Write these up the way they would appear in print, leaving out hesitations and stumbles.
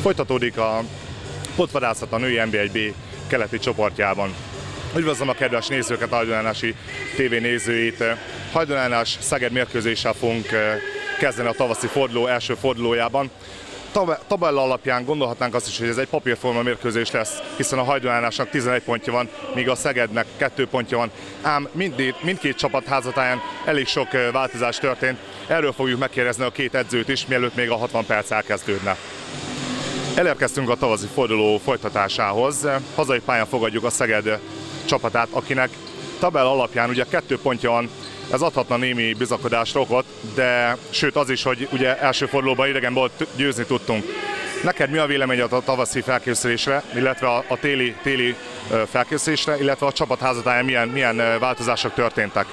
Folytatódik a pontvadászat a női NB1B keleti csoportjában. Üdvözlöm a kedves nézőket, a Hajdúnánási TV nézőit. Hajdúnánás Szeged mérkőzéssel fogunk kezdeni a tavaszi forduló első fordulójában. Tabella alapján gondolhatnánk azt is, hogy ez egy papírforma mérkőzés lesz, hiszen a Hajdúnánásnak 11 pontja van, míg a Szegednek 2 pontja van. Ám mindkét csapat házatáján elég sok változás történt. Erről fogjuk megkérdezni a két edzőt is, mielőtt még a 60 perc elkezdődne. Elérkeztünk a tavaszi forduló folytatásához. Hazai pályán fogadjuk a Szeged csapatát, akinek tabella alapján ugye 2 pontja van. Ez adhatna némi bizakodásra okot, de sőt az is, hogy ugye első fordulóban idegenből győzni tudtunk. Neked mi a véleményed a tavaszi felkészülésre, illetve a téli felkészülésre, illetve a csapat házatáján milyen változások történtek?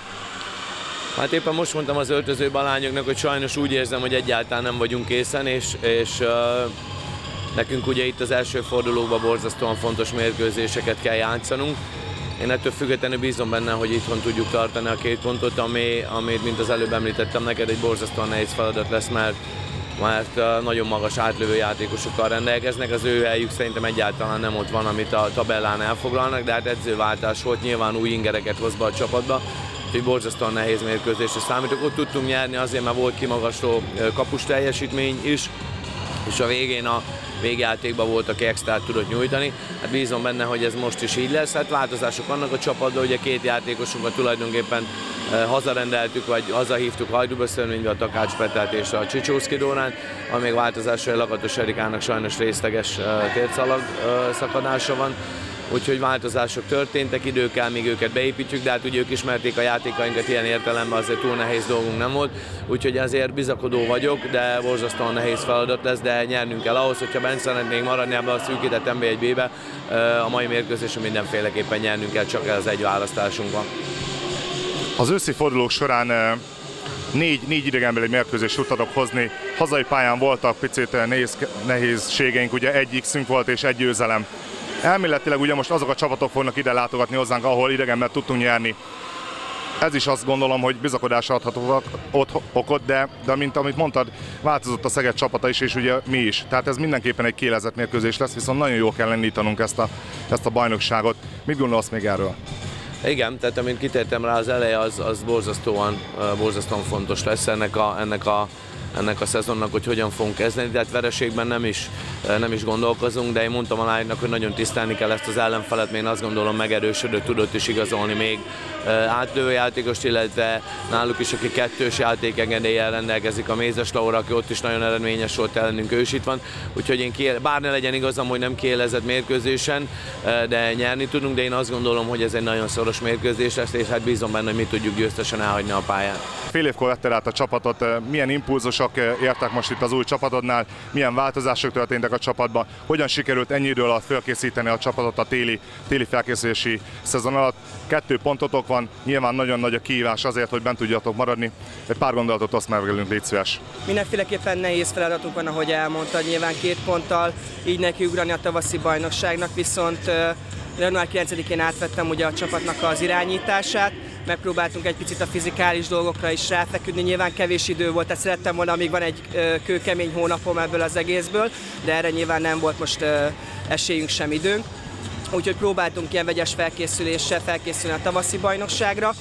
Hát éppen most mondtam az öltözőben a lányoknak, hogy sajnos úgy érzem, hogy egyáltalán nem vagyunk készen, és nekünk ugye itt az első fordulóban borzasztóan fontos mérkőzéseket kell játszanunk. Én ettől függetlenül bízom benne, hogy itthon tudjuk tartani a 2 pontot, amit, mint az előbb említettem neked, egy borzasztóan nehéz feladat lesz, mert nagyon magas átlövő játékosokkal rendelkeznek, az ő helyük szerintem egyáltalán nem ott van, amit a tabellán elfoglalnak, de hát edzőváltás volt, nyilván új ingereket hoz be a csapatba, úgyhogy borzasztóan nehéz mérkőzésre számítok. Ott tudtunk nyerni azért, mert volt kimagasló kapus teljesítmény is, és a végén a végjátékban volt, aki extrát tudott nyújtani. Hát bízom benne, hogy ez most is így lesz. Hát változások vannak a csapatban, ugye 2 játékosunkat tulajdonképpen hazarendeltük, vagy hazahívtuk Hajdúböszörménybe, a Takács Petert és a Csicsószki Dórán, amíg változásra Lakatos Erikának sajnos részleges tércalag szakadása van. Úgyhogy változások történtek, idő kell, míg őket beépítjük, de hát ugye ők ismerték a játékainkat ilyen értelemben, azért túl nehéz dolgunk nem volt. Úgyhogy azért bizakodó vagyok, de borzasztóan nehéz feladat lesz, de nyernünk kell ahhoz, hogyha bent szeretnénk maradni ebbe a szűkített NB1B-be, a mai mérkőzésen mindenféleképpen nyernünk kell, csak ez egy választásunk van. Az őszi fordulók során négy idegenbeli mérkőzést tudtatok hozni. Hazai pályán voltak picit nehézségeink, ugye 1 X-ünk volt és 1 győzelem. Elméletileg ugye most azok a csapatok fognak ide látogatni hozzánk, ahol idegenben tudtunk nyerni. Ez is azt gondolom, hogy bizakodásra adhatóak okot, de mint amit mondtad, változott a Szeged csapata is, és ugye mi is. Tehát ez mindenképpen egy kiélezett mérkőzés lesz, viszont nagyon jól kell indítanunk ezt a bajnokságot. Mit gondolsz még erről? Igen, tehát amint kitértem rá, az eleje az borzasztóan fontos lesz ennek a szezonnak, hogy hogyan fogunk kezdeni, de hát vereségben nem is gondolkozunk, de én mondtam a lánynak, hogy nagyon tisztelni kell ezt az ellenfelet, mert én azt gondolom megerősödött, tudott is igazolni még átlövő játékost, illetve náluk is, aki 2-ös játékengedéllyel rendelkezik, a Mézes Laura, aki ott is nagyon eredményes volt, ellenünk ő is itt van, úgyhogy én bár ne legyen igazam, hogy nem kiélezett mérkőzésen, de nyerni tudunk, de én azt gondolom, hogy ez egy nagyon szoros mérkőzés lesz, és hát bízom benne, hogy mi tudjuk győztesen elhagyni a pályán. Fél évkor vettél át a csapatot, milyen impulzusok értek most itt az új csapatodnál, milyen változások történtek a csapatban, hogyan sikerült ennyi idő alatt felkészíteni a csapatot a téli felkészülési szezon alatt. 2 pontotok van, nyilván nagyon nagy a kihívás azért, hogy bent tudjatok maradni. Egy pár gondolatot oszd meg velünk, légy szíves. Mindenféleképpen nehéz feladatunk van, ahogy elmondtad, nyilván 2 ponttal így nekiugrani a tavaszi bajnokságnak, viszont január 9-én átvettem ugye a csapatnak az irányítását, megpróbáltunk egy picit a fizikális dolgokra is ráfeküdni, nyilván kevés idő volt, tehát szerettem volna, amíg van egy kőkemény hónapom ebből az egészből, de erre nyilván nem volt most esélyünk sem időnk. Úgyhogy próbáltunk ilyen vegyes felkészüléssel felkészülni a tavaszi bajnokságra.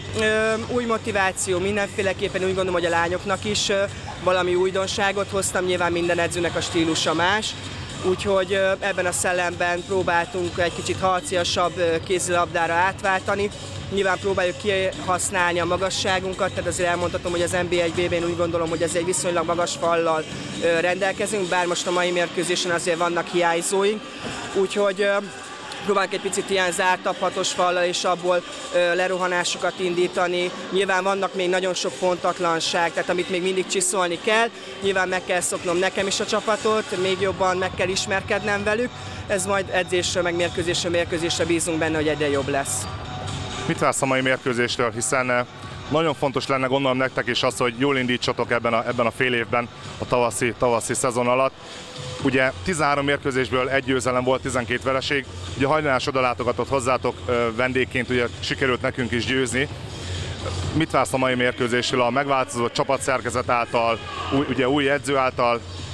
Új motiváció mindenféleképpen, úgy gondolom, hogy a lányoknak is valami újdonságot hoztam, nyilván minden edzőnek a stílusa más. Úgyhogy ebben a szellemben próbáltunk egy kicsit harciasabb kézilabdára átváltani. Nyilván próbáljuk kihasználni a magasságunkat, tehát azért elmondhatom, hogy az NB1B-ben úgy gondolom, hogy ez egy viszonylag magas fallal rendelkezünk, bár most a mai mérkőzésen azért vannak hiányzóink. Úgyhogy próbálunk egy picit ilyen zártabb 6-os fallal és abból lerohanásokat indítani. Nyilván vannak még nagyon sok pontatlanság, tehát amit még mindig csiszolni kell. Nyilván meg kell szoknom nekem is a csapatot, még jobban meg kell ismerkednem velük. Ez majd edzésről, meg mérkőzésre bízunk benne, hogy egyre jobb lesz. Mit vársz a mai mérkőzéstől, hiszen nagyon fontos lenne gondolom nektek is az, hogy jól indítsatok ebben a fél évben a tavaszi szezon alatt. Ugye 13 mérkőzésből 1 győzelem volt, 12 vereség. Ugye a Hajdúnás oda látogatott hozzátok vendégként, ugye sikerült nekünk is győzni. Mit vársz a mai mérkőzésről a megváltozott csapatszerkezet által, ugye új edző által?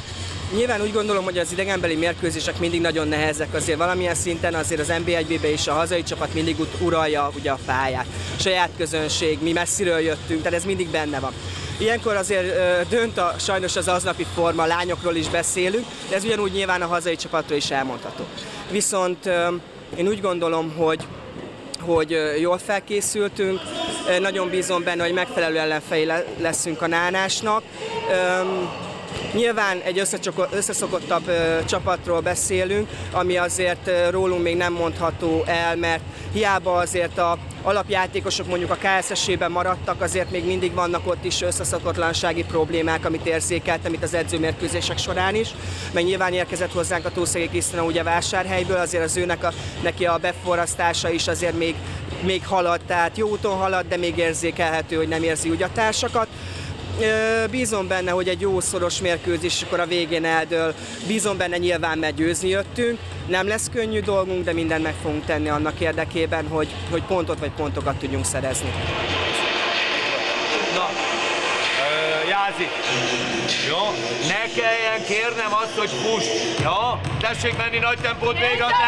Nyilván úgy gondolom, hogy az idegenbeli mérkőzések mindig nagyon nehezek, azért valamilyen szinten azért az NB1-be is a hazai csapat mindig uralja ugye a pályát. Saját közönség, mi messziről jöttünk, tehát ez mindig benne van. Ilyenkor azért dönt sajnos az aznapi forma, lányokról is beszélünk, de ez ugyanúgy nyilván a hazai csapatról is elmondható. Viszont én úgy gondolom, hogy jól felkészültünk, nagyon bízom benne, hogy megfelelő ellenfei leszünk a Nánásnak. Nyilván egy összeszokottabb csapatról beszélünk, ami azért rólunk még nem mondható el, mert hiába azért a alapjátékosok mondjuk a KSS-ében maradtak, azért még mindig vannak ott is összeszokatlansági problémák, amit érzékeltem itt az edzőmérkőzések során is. Meg nyilván érkezett hozzánk a Tószegi Krisztina ugye Vásárhelyből, azért az neki a beforrasztása is azért még halad, tehát jó úton halad, de még érzékelhető, hogy nem érzi úgy a társakat. Bízom benne, hogy egy jó szoros mérkőzés, akkor a végén eldől. Bízom benne, nyilván, mert győzni jöttünk. Nem lesz könnyű dolgunk, de mindent meg fogunk tenni annak érdekében, hogy pontot vagy pontokat tudjunk szerezni. Na, Jázi, jó? Ne kelljen kérnem azt, hogy fuss, jó? Tessék menni nagy tempót végig, az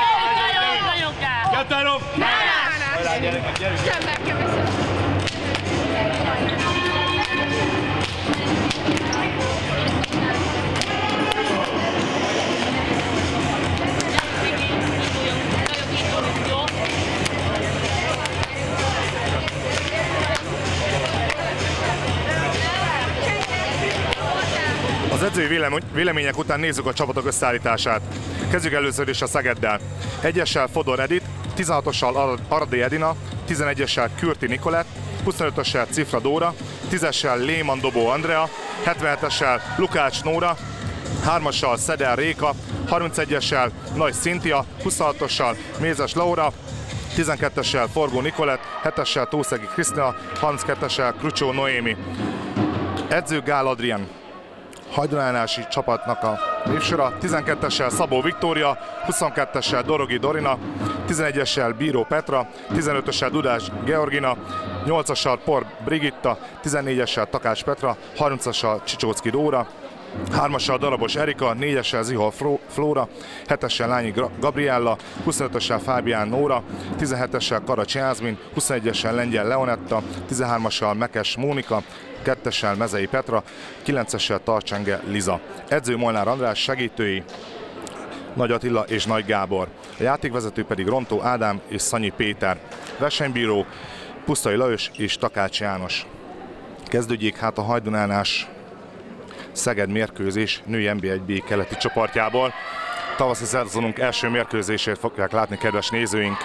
Az edzői vélemények után nézzük a csapatok összeállítását. Kezdjük először is a Szegeddel. 1-essel Fodor Edith, 16-ossal Aradi Edina, 11-essel Kürti Nikolett, 25-össel Cifra Dóra, 10-essel Léman Dobó Andrea, 77-essel Lukács Nóra, 3-assal Szeder Réka, 31-essel Nagy Szintia, 26-ossal Mézes Laura, 12-essel Forgó Nikolett, 7-essel Tószegi Krisztina, 32-essel Krucsó Noémi. Edző Gál Adrián. Hajdunánási csapatnak a névsora, 12-essel Szabó Viktória, 22-essel Dorogi Dorina, 11-essel Bíró Petra, 15-essel Dudás Georgina, 8-assal Por Brigitta, 14-essel Takács Petra, 30-assal Csicsócki Dóra, 3-assal Darabos Erika, 4-essel Zihol Flóra, 7-essel Lányi Gabriella, 25-essel Fábián Nóra, 17-essel Karacsi Ázmin, 21-essel Lengyel Leonetta, 13-assal Mekes Mónika, 2-essel Mezei Petra, 9-essel Tarcsenge Liza. Edző Molnár András, segítői Nagy Attila és Nagy Gábor. A játékvezető pedig Rontó Ádám és Szanyi Péter. Versenybíró Pusztai Lajos és Takács János. Kezdődjék hát a Hajdunánás Szeged mérkőzés női NB1B keleti csoportjából. Tavaszi szezonunk első mérkőzését fogják látni, kedves nézőink.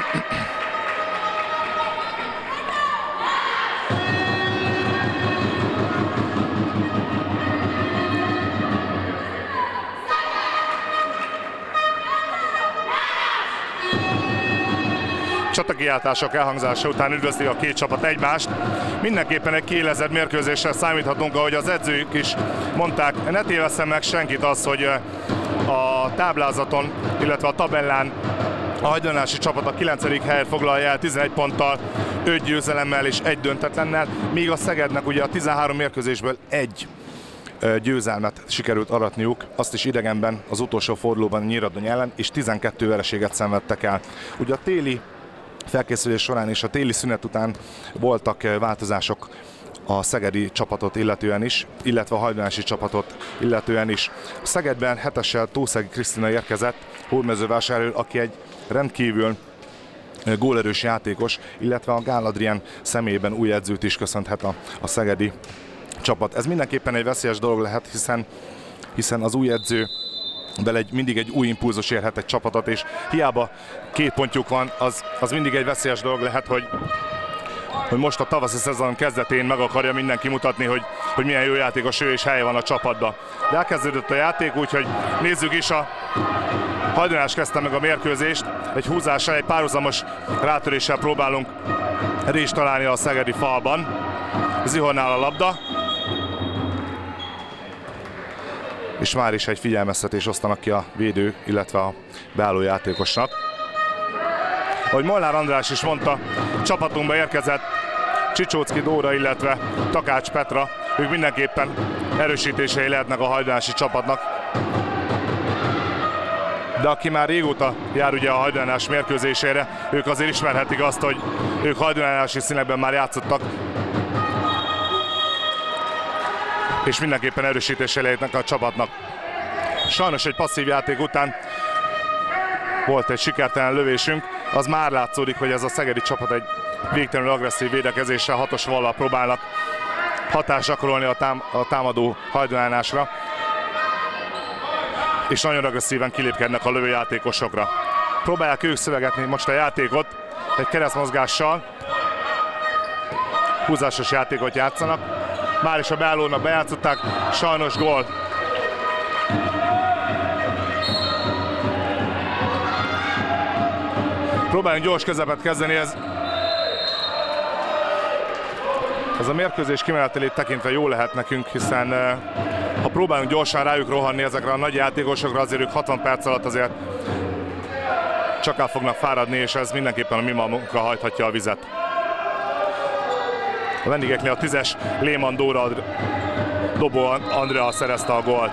Csatakiáltások elhangzása után üdvözli a két csapat egymást. Mindenképpen egy kiélezett mérkőzéssel számíthatunk, ahogy az edzők is mondták. Ne tévesszem meg senkit az, hogy a táblázaton, illetve a tabellán a hajdunánási csapat a 9. helyet foglalja el 11 ponttal, 5 győzelemmel és 1 döntetlennel, míg a Szegednek ugye a 13 mérkőzésből 1 győzelmet sikerült aratniuk, azt is idegenben az utolsó fordulóban Nyíradony ellen, és 12 vereséget szenvedtek el. Ugye a téli felkészülés során és a téli szünet után voltak változások a szegedi csapatot illetően is, illetve a hajdunánási csapatot illetően is. A Szegedben 7-essel Tószegi Krisztina érkezett Hódmezővásárhelyről, aki egy rendkívül gólerős játékos, illetve a Gál Adrián személyében új edzőt is köszönhet a szegedi csapat. Ez mindenképpen egy veszélyes dolog lehet, hiszen az új edző mindig egy új impulzus érhet egy csapatot, és hiába 2 pontjuk van, az mindig egy veszélyes dolog lehet, hogy most a tavaszi szezon kezdetén meg akarja mindenki mutatni, hogy milyen jó játékos ő és helye van a csapatban. De elkezdődött a játék, úgyhogy nézzük is, a Hajdunánás kezdte meg a mérkőzést. Egy húzással, egy párhuzamos rátöréssel próbálunk rést találni a szegedi falban. Zihornál a labda. És már is egy figyelmeztetés osztanak ki a védő, illetve a beálló játékosnak. Ahogy Molnár András is mondta, csapatunkba érkezett Csicsócki Dóra, illetve Takács Petra. Ők mindenképpen erősítései lehetnek a hajdunánási csapatnak. De aki már régóta jár ugye a Hajdújánás mérkőzésére, ők azért ismerhetik azt, hogy ők hajdújánási színekben már játszottak. És mindenképpen erősítésre lehetnek a csapatnak. Sajnos egy passzív játék után volt egy sikertelen lövésünk, az már látszódik, hogy ez a szegedi csapat egy végtelenül agresszív védekezéssel, hatos vallal próbálnak hatást gyakorolni a támadó Hajdújánásra, és nagyon agresszíven kilépkednek a lövőjátékosokra. Próbálják ők szövegetni most a játékot egy keresztmozgással, húzásos játékot játszanak. Már is a beállónak bejátszották, sajnos gól. Próbáljunk gyors közepet kezdeni, ez a mérkőzés kimenetelét tekintve jó lehet nekünk, hiszen ha próbálunk gyorsan rájuk rohanni ezekre a nagy játékosokra, azért ők 60 perc alatt azért csak el fognak fáradni, és ez mindenképpen a mi magunkra hajthatja a vizet. A vendégeknél a 10-es Léman Dóra Dobó Andrea szerezte a gólt.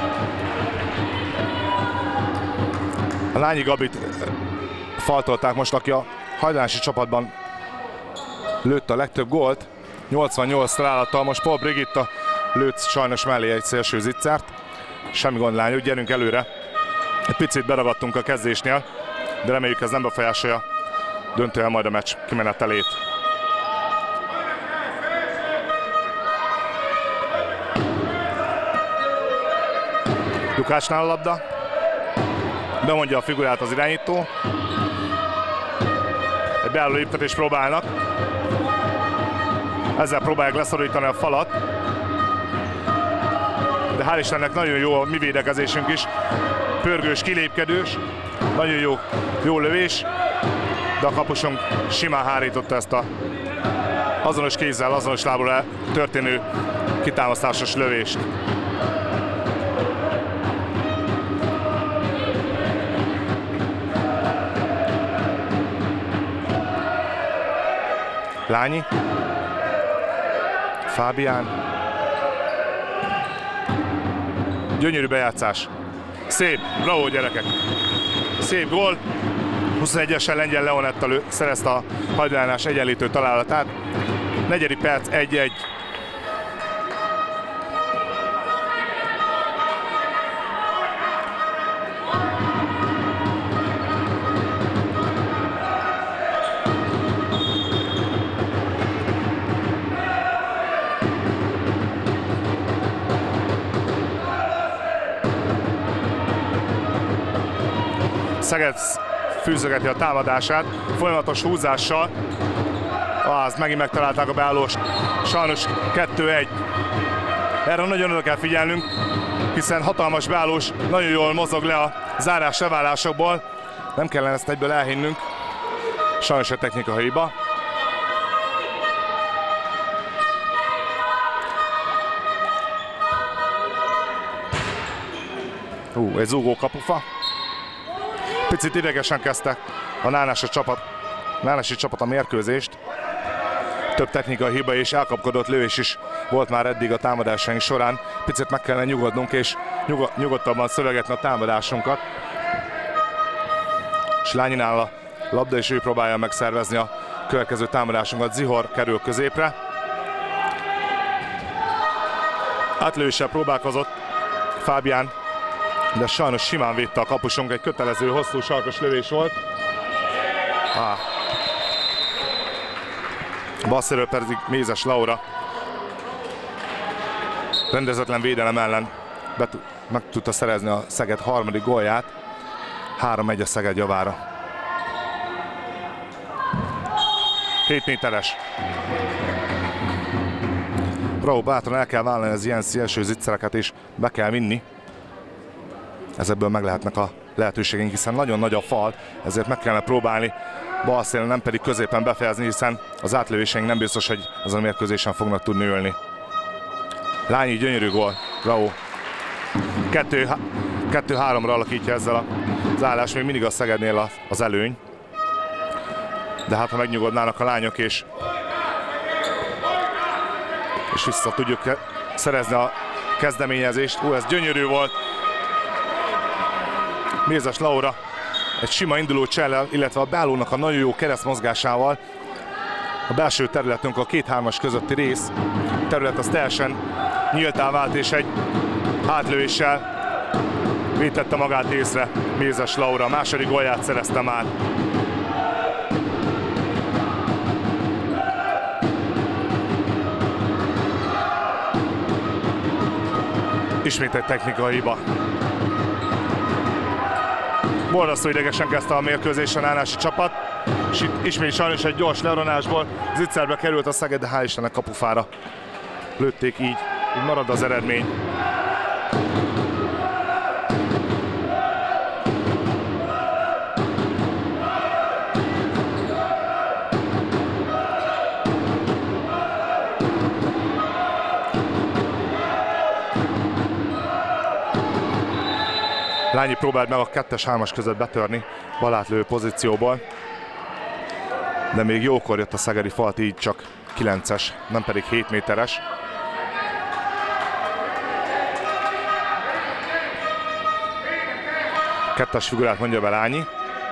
A Lányi Gabit faltolták most, aki a hajdújánási csapatban lőtt a legtöbb gólt. 88 találattal, most Paul Brigitta lőtt sajnos mellé egy szélső zicsert. Semmi gond, lányok, gyerünk előre. Egy picit beragadtunk a kezdésnél, de reméljük ez nem befolyásolja döntően majd a meccs kimenetelét. Lukácsnál a labda, bemondja a figurát az irányító. Egy beálló léptetést próbálnak. Ezzel próbálják leszorítani a falat. De hál' Istennek nagyon jó a mi védekezésünk is. Pörgős, kilépkedős, nagyon jó lövés. De a kapusunk simán hárította ezt a azonos kézzel, azonos lábbal történő kitámasztásos lövést. Lányi, Fábián, gyönyörű bejátszás, szép, bravo gyerekek, szép gól, 21-esen Lengyel Leonetta szerezte a Hajdújánás egyenlítő találatát, 4. perc 1-1. Szeged fűzögeti a támadását, folyamatos húzással. Az megint megtalálták a beállós. Sajnos 2-1. Erre nagyon oda kell figyelnünk, hiszen hatalmas beállós nagyon jól mozog le a zárás leválásokból. Nem kellene ezt egyből elhinnünk. Sajnos a technika hiba. Egy zúgó kapufa. Picit idegesen kezdte a nánási csapat a mérkőzést. Több technikai hiba és elkapkodott lövés is volt már eddig a támadásaink során. Picit meg kellene nyugodnunk és nyugodtabban szövegetni a támadásunkat. És Lányinál a labda, és ő próbálja megszervezni a következő támadásunkat. Zihor kerül középre. Átlövéssel próbálkozott Fábián, de sajnos simán védte a kapusunk, egy kötelező, hosszú, sarkos lövés volt. Balszerről pedig Mézes Laura rendezetlen védelem ellen meg tudta szerezni a Szeged harmadik gólját. 3-1 a Szeged javára. 7 méteres. Bravo, bátran el kell vállalni az ilyen szélső zicsereket és be kell vinni. Ezebből meg lehetnek a lehetőségeink, hiszen nagyon nagy a fal, ezért meg kellene próbálni bal szélen, nem pedig középen befejezni, hiszen az átlövéseink nem biztos, hogy ezen a mérkőzésen fognak tudni ülni. Lányi gyönyörű gól, bravo. 2-3-ra alakítja ezzel az állás, még mindig a Szegednél az előny. De hát ha megnyugodnának a lányok és vissza tudjuk szerezni a kezdeményezést. Ez gyönyörű volt. Mézes Laura egy sima induló csellel, illetve a beállónak a nagyon jó keresztmozgásával a belső területünk a 2-3-as közötti rész terület az teljesen nyíltá vált, és egy átlövéssel vétette magát észre Mézes Laura. A második gólját szerezte már. Ismét egy technikai hiba. Borzasztó idegesen kezdte a mérkőzésen Nánási csapat, és itt ismét sajnos egy gyors leronásból zicserbe került a Szeged, de hál' Istennek kapufára lőtték, így marad az eredmény. Lányi próbált meg a 2-3-as között betörni balátlő pozícióból, de még jókor jött a szegedi falt, így csak 9-es, nem pedig 7 méteres. Kettes figurát mondja be Lányi.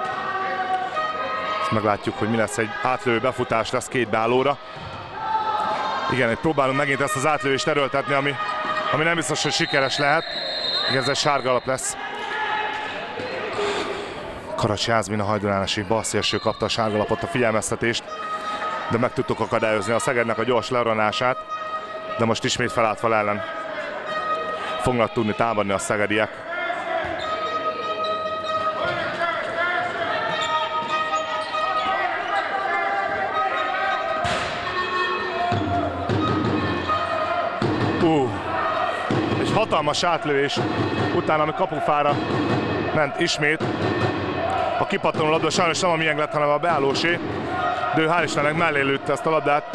Ezt meglátjuk, hogy mi lesz, egy átlövő befutás lesz két beállóra. Igen, próbálunk megint ezt az átlövést erőltetni, ami nem biztos, hogy sikeres lehet. Igen, ez egy sárgalap lesz. Karacsi Jászmin, a hajdunálási balszélső kapta a sárgalapot, a figyelmeztetést, de meg tudtuk akadályozni a Szegednek a gyors leronását, de most ismét felállt fal ellen fognak tudni támadni a szegediek. Egy hatalmas átlövés utána, ami kapufára ment ismét. A kipattanó labda sajnos nem a miénk lett, hanem a beállósé, de ő hál' Istennek mellé lőtte ezt a labdát.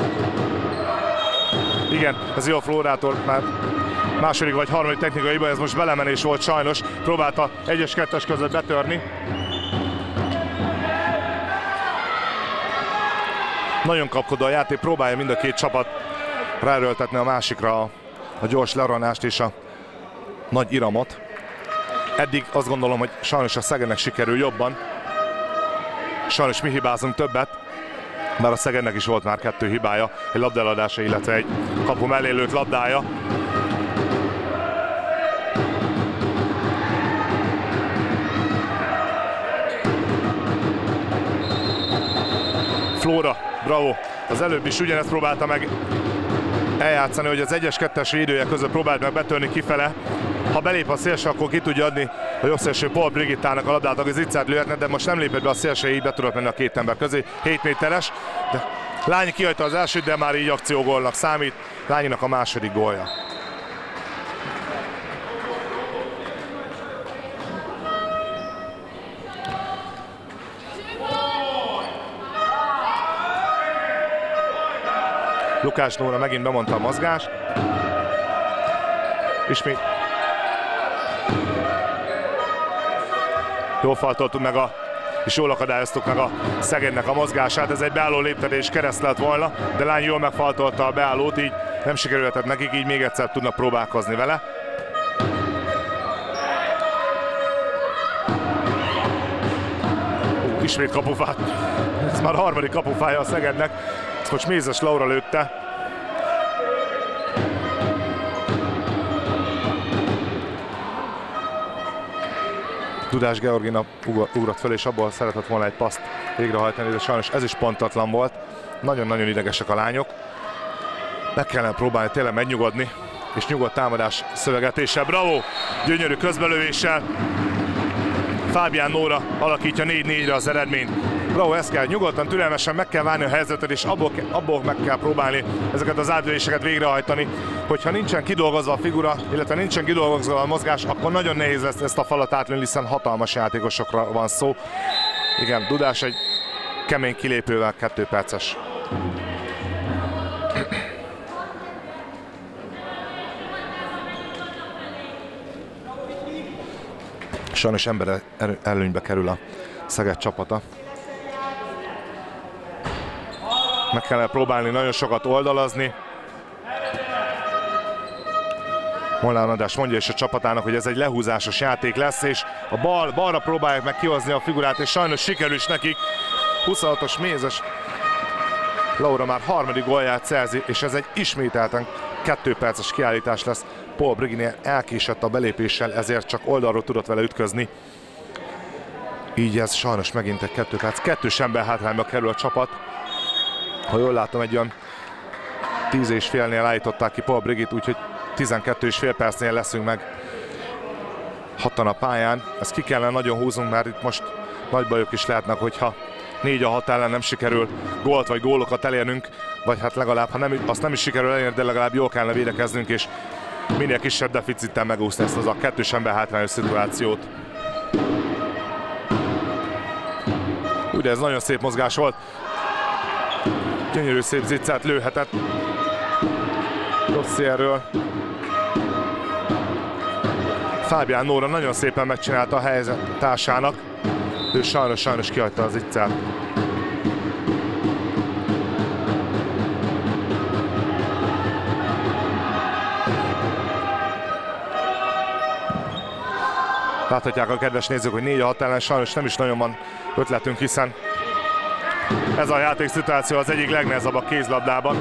Igen, ez jó a Flórától, már második vagy harmadik technikai hiba, ez most belemenés volt sajnos. Próbálta 1-2-es között betörni. Nagyon kapkodó a játék, próbálja mind a két csapat ráerőltetni a másikra a gyors leronást és a nagy iramot. Eddig azt gondolom, hogy sajnos a Szegednek sikerül jobban. Sajnos mi hibázunk többet, bár a Szegednek is volt már 2 hibája, egy labdeladása, illetve egy kapu mellé lőtt labdája. Flóra, bravo! Az előbb is ugyanezt próbálta meg eljátszani, hogy az 1-2-es védője között próbált meg betörni kifele. Ha belép a szélső, akkor ki tudja adni a jobb szélső Paul Brigittának a labdát, aki zicsert lőhetne, de most nem lépett be a szélső, így be tudott menni a két ember közé. 7 méteres, de Lányi kihagyta az elsőt, de már így akciógólnak számít. Lányinak a második gólja. Lukács Nóra megint bemondta a mozgást. Ismét. Jól faltoltuk meg és jól akadályoztuk meg a Szegednek a mozgását. Ez egy beálló léptetés kereszt lett volna, de Lányi jól megfaltolta a beállót, így nem sikerülhetett nekik, így még egyszer tudnak próbálkozni vele. Ismét kapufát. Ez már a harmadik kapufája a Szegednek. Ezt most Mézes Laura lőtte. Dudás Georgina ugrott föl, és abból szeretett volna egy paszt végrehajtani, de sajnos ez is pontatlan volt. Nagyon-nagyon idegesek a lányok. Meg kellene próbálni tényleg megnyugodni, és nyugodt támadás szövegetéssel. Bravo! Gyönyörű közbelövéssel. Fábián Nóra alakítja 4-4-re az eredményt. Bravo, ezt kell nyugodtan, türelmesen meg kell várni a helyzetet, és abból meg kell próbálni ezeket az átlövéseket végrehajtani. Hogyha nincsen kidolgozva a figura, illetve nincsen kidolgozva a mozgás, akkor nagyon nehéz lesz ezt a falat átlőni, hiszen hatalmas játékosokra van szó. Igen, Dudás egy kemény kilépővel 2 perces. Sajnos ember előnybe kerül a Szeged csapata. Meg kellene próbálni nagyon sokat oldalazni. Molnár András mondja is a csapatának, hogy ez egy lehúzásos játék lesz, és a balra próbálják meg kihozni a figurát, és sajnos sikerül is nekik. 26-os Mézes Laura már harmadik gólját szerzi, és ez egy ismételten 2 perces kiállítás lesz. Paul Brigini elkésett a belépéssel, ezért csak oldalról tudott vele ütközni. Így ez sajnos megint egy 2 perc. 2-s ember hátrányba kerül a csapat. Ha jól látom, egy olyan 10,5-nél állították ki Paul Brigit, úgyhogy 12,5 percnél leszünk meg 6-an a pályán. Ezt ki kellene nagyon húznunk, mert itt most nagy bajok is lehetnek, hogyha 4-6 ellen nem sikerül gólt vagy gólokat elérnünk, vagy hát legalább, ha nem, azt nem is sikerül elérni, de legalább jól kellene védekeznünk, és minél kisebb deficittel megúszni ezt az a 2-s ember hátrányos szituációt. Ugye ez nagyon szép mozgás volt. Gyönyörű szép ziccert lőhetett Rossierről. Fábián Nóra nagyon szépen megcsinálta a helyzet társának. Ő sajnos kihagyta az ziccert. Láthatják a kedves nézők, hogy 4-6 ellen sajnos nem is nagyon van ötletünk, hiszen ez a játékszituáció az egyik legnehezebb a kézlabdában.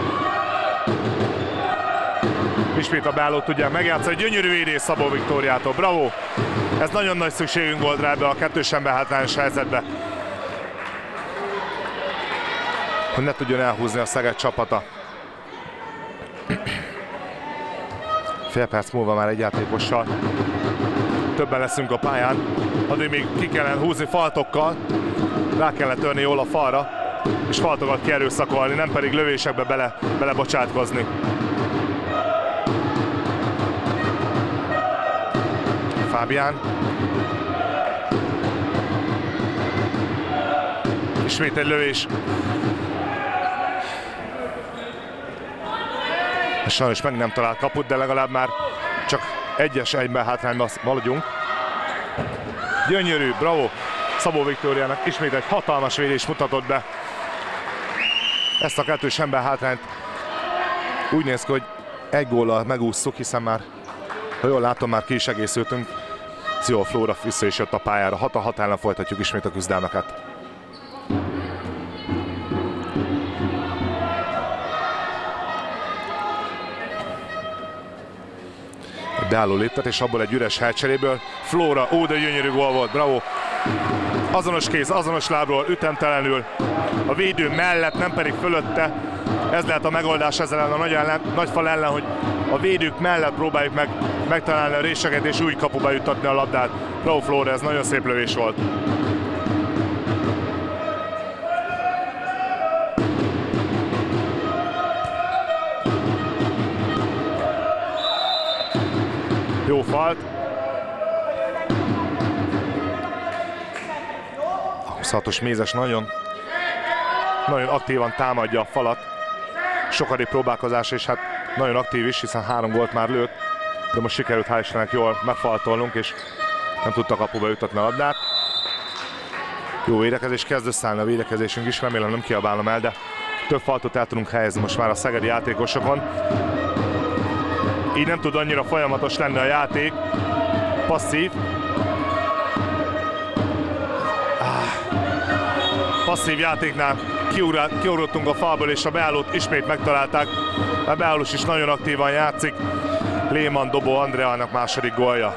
Ismét a beállót tudják megjátszani, gyönyörű védés Szabó Viktóriától, bravo! Ez nagyon nagy szükségünk volt rá ebbe a 2-s ember hátrányos helyzetbe, hogy ne tudjon elhúzni a Szeged csapata. Fél perc múlva már egy játékossal többen leszünk a pályán, addig még ki kellene húzni faltokkal, rá kellene törni jól a falra, és faltokat kierőszakolni, nem pedig lövésekbe belebocsátkozni. Fábián. Ismét egy lövés. Sajnos meg nem talált kaput, de legalább már csak 1-es egyben hátrányban maradjunk. Gyönyörű, bravo! Szabó Viktóriának ismét egy hatalmas védés mutatott be. Ezt a 2-s ember hátrányt úgy néz ki, hogy egy góllal megússzuk, hiszen már, ha jól látom, már ki is egészültünk. Szio Flóra vissza is jött a pályára. 6-6 ellen folytatjuk ismét a küzdelmeket. Beálló léptetés, abból egy üres helycseréből. Flóra, ó, de gyönyörű gól volt, bravo! Azonos kéz, azonos lábról, ütemtelenül. A védő mellett, nem pedig fölötte. Ez lehet a megoldás ezzel ellen a nagy fal ellen, hogy a védők mellett próbáljuk meg megtalálni a réseket és úgy kapuba juttatni a labdát. Bravo Flóra, ez nagyon szép lövés volt. Jó falt. A 26-os Mézes nagyon aktívan támadja a falat. Sokadik próbálkozás, és hát nagyon aktív is, hiszen 3 gólt már lőtt, de most sikerült hál' Istennek jól megfaltolnunk, és nem tudtak kapuba jutatni a labdát. Jó védekezés, kezd összeállni a védekezésünk is, remélem nem kiabálom el, de több faltot el tudunk helyezni most már a szegedi játékosokon. Így nem tud annyira folyamatos lenni a játék, passzív. Passzív játéknál kiugrottunk a falból, és a beállót ismét megtalálták. A beállós is nagyon aktívan játszik. Lehmann Dobó Andreának második gólja.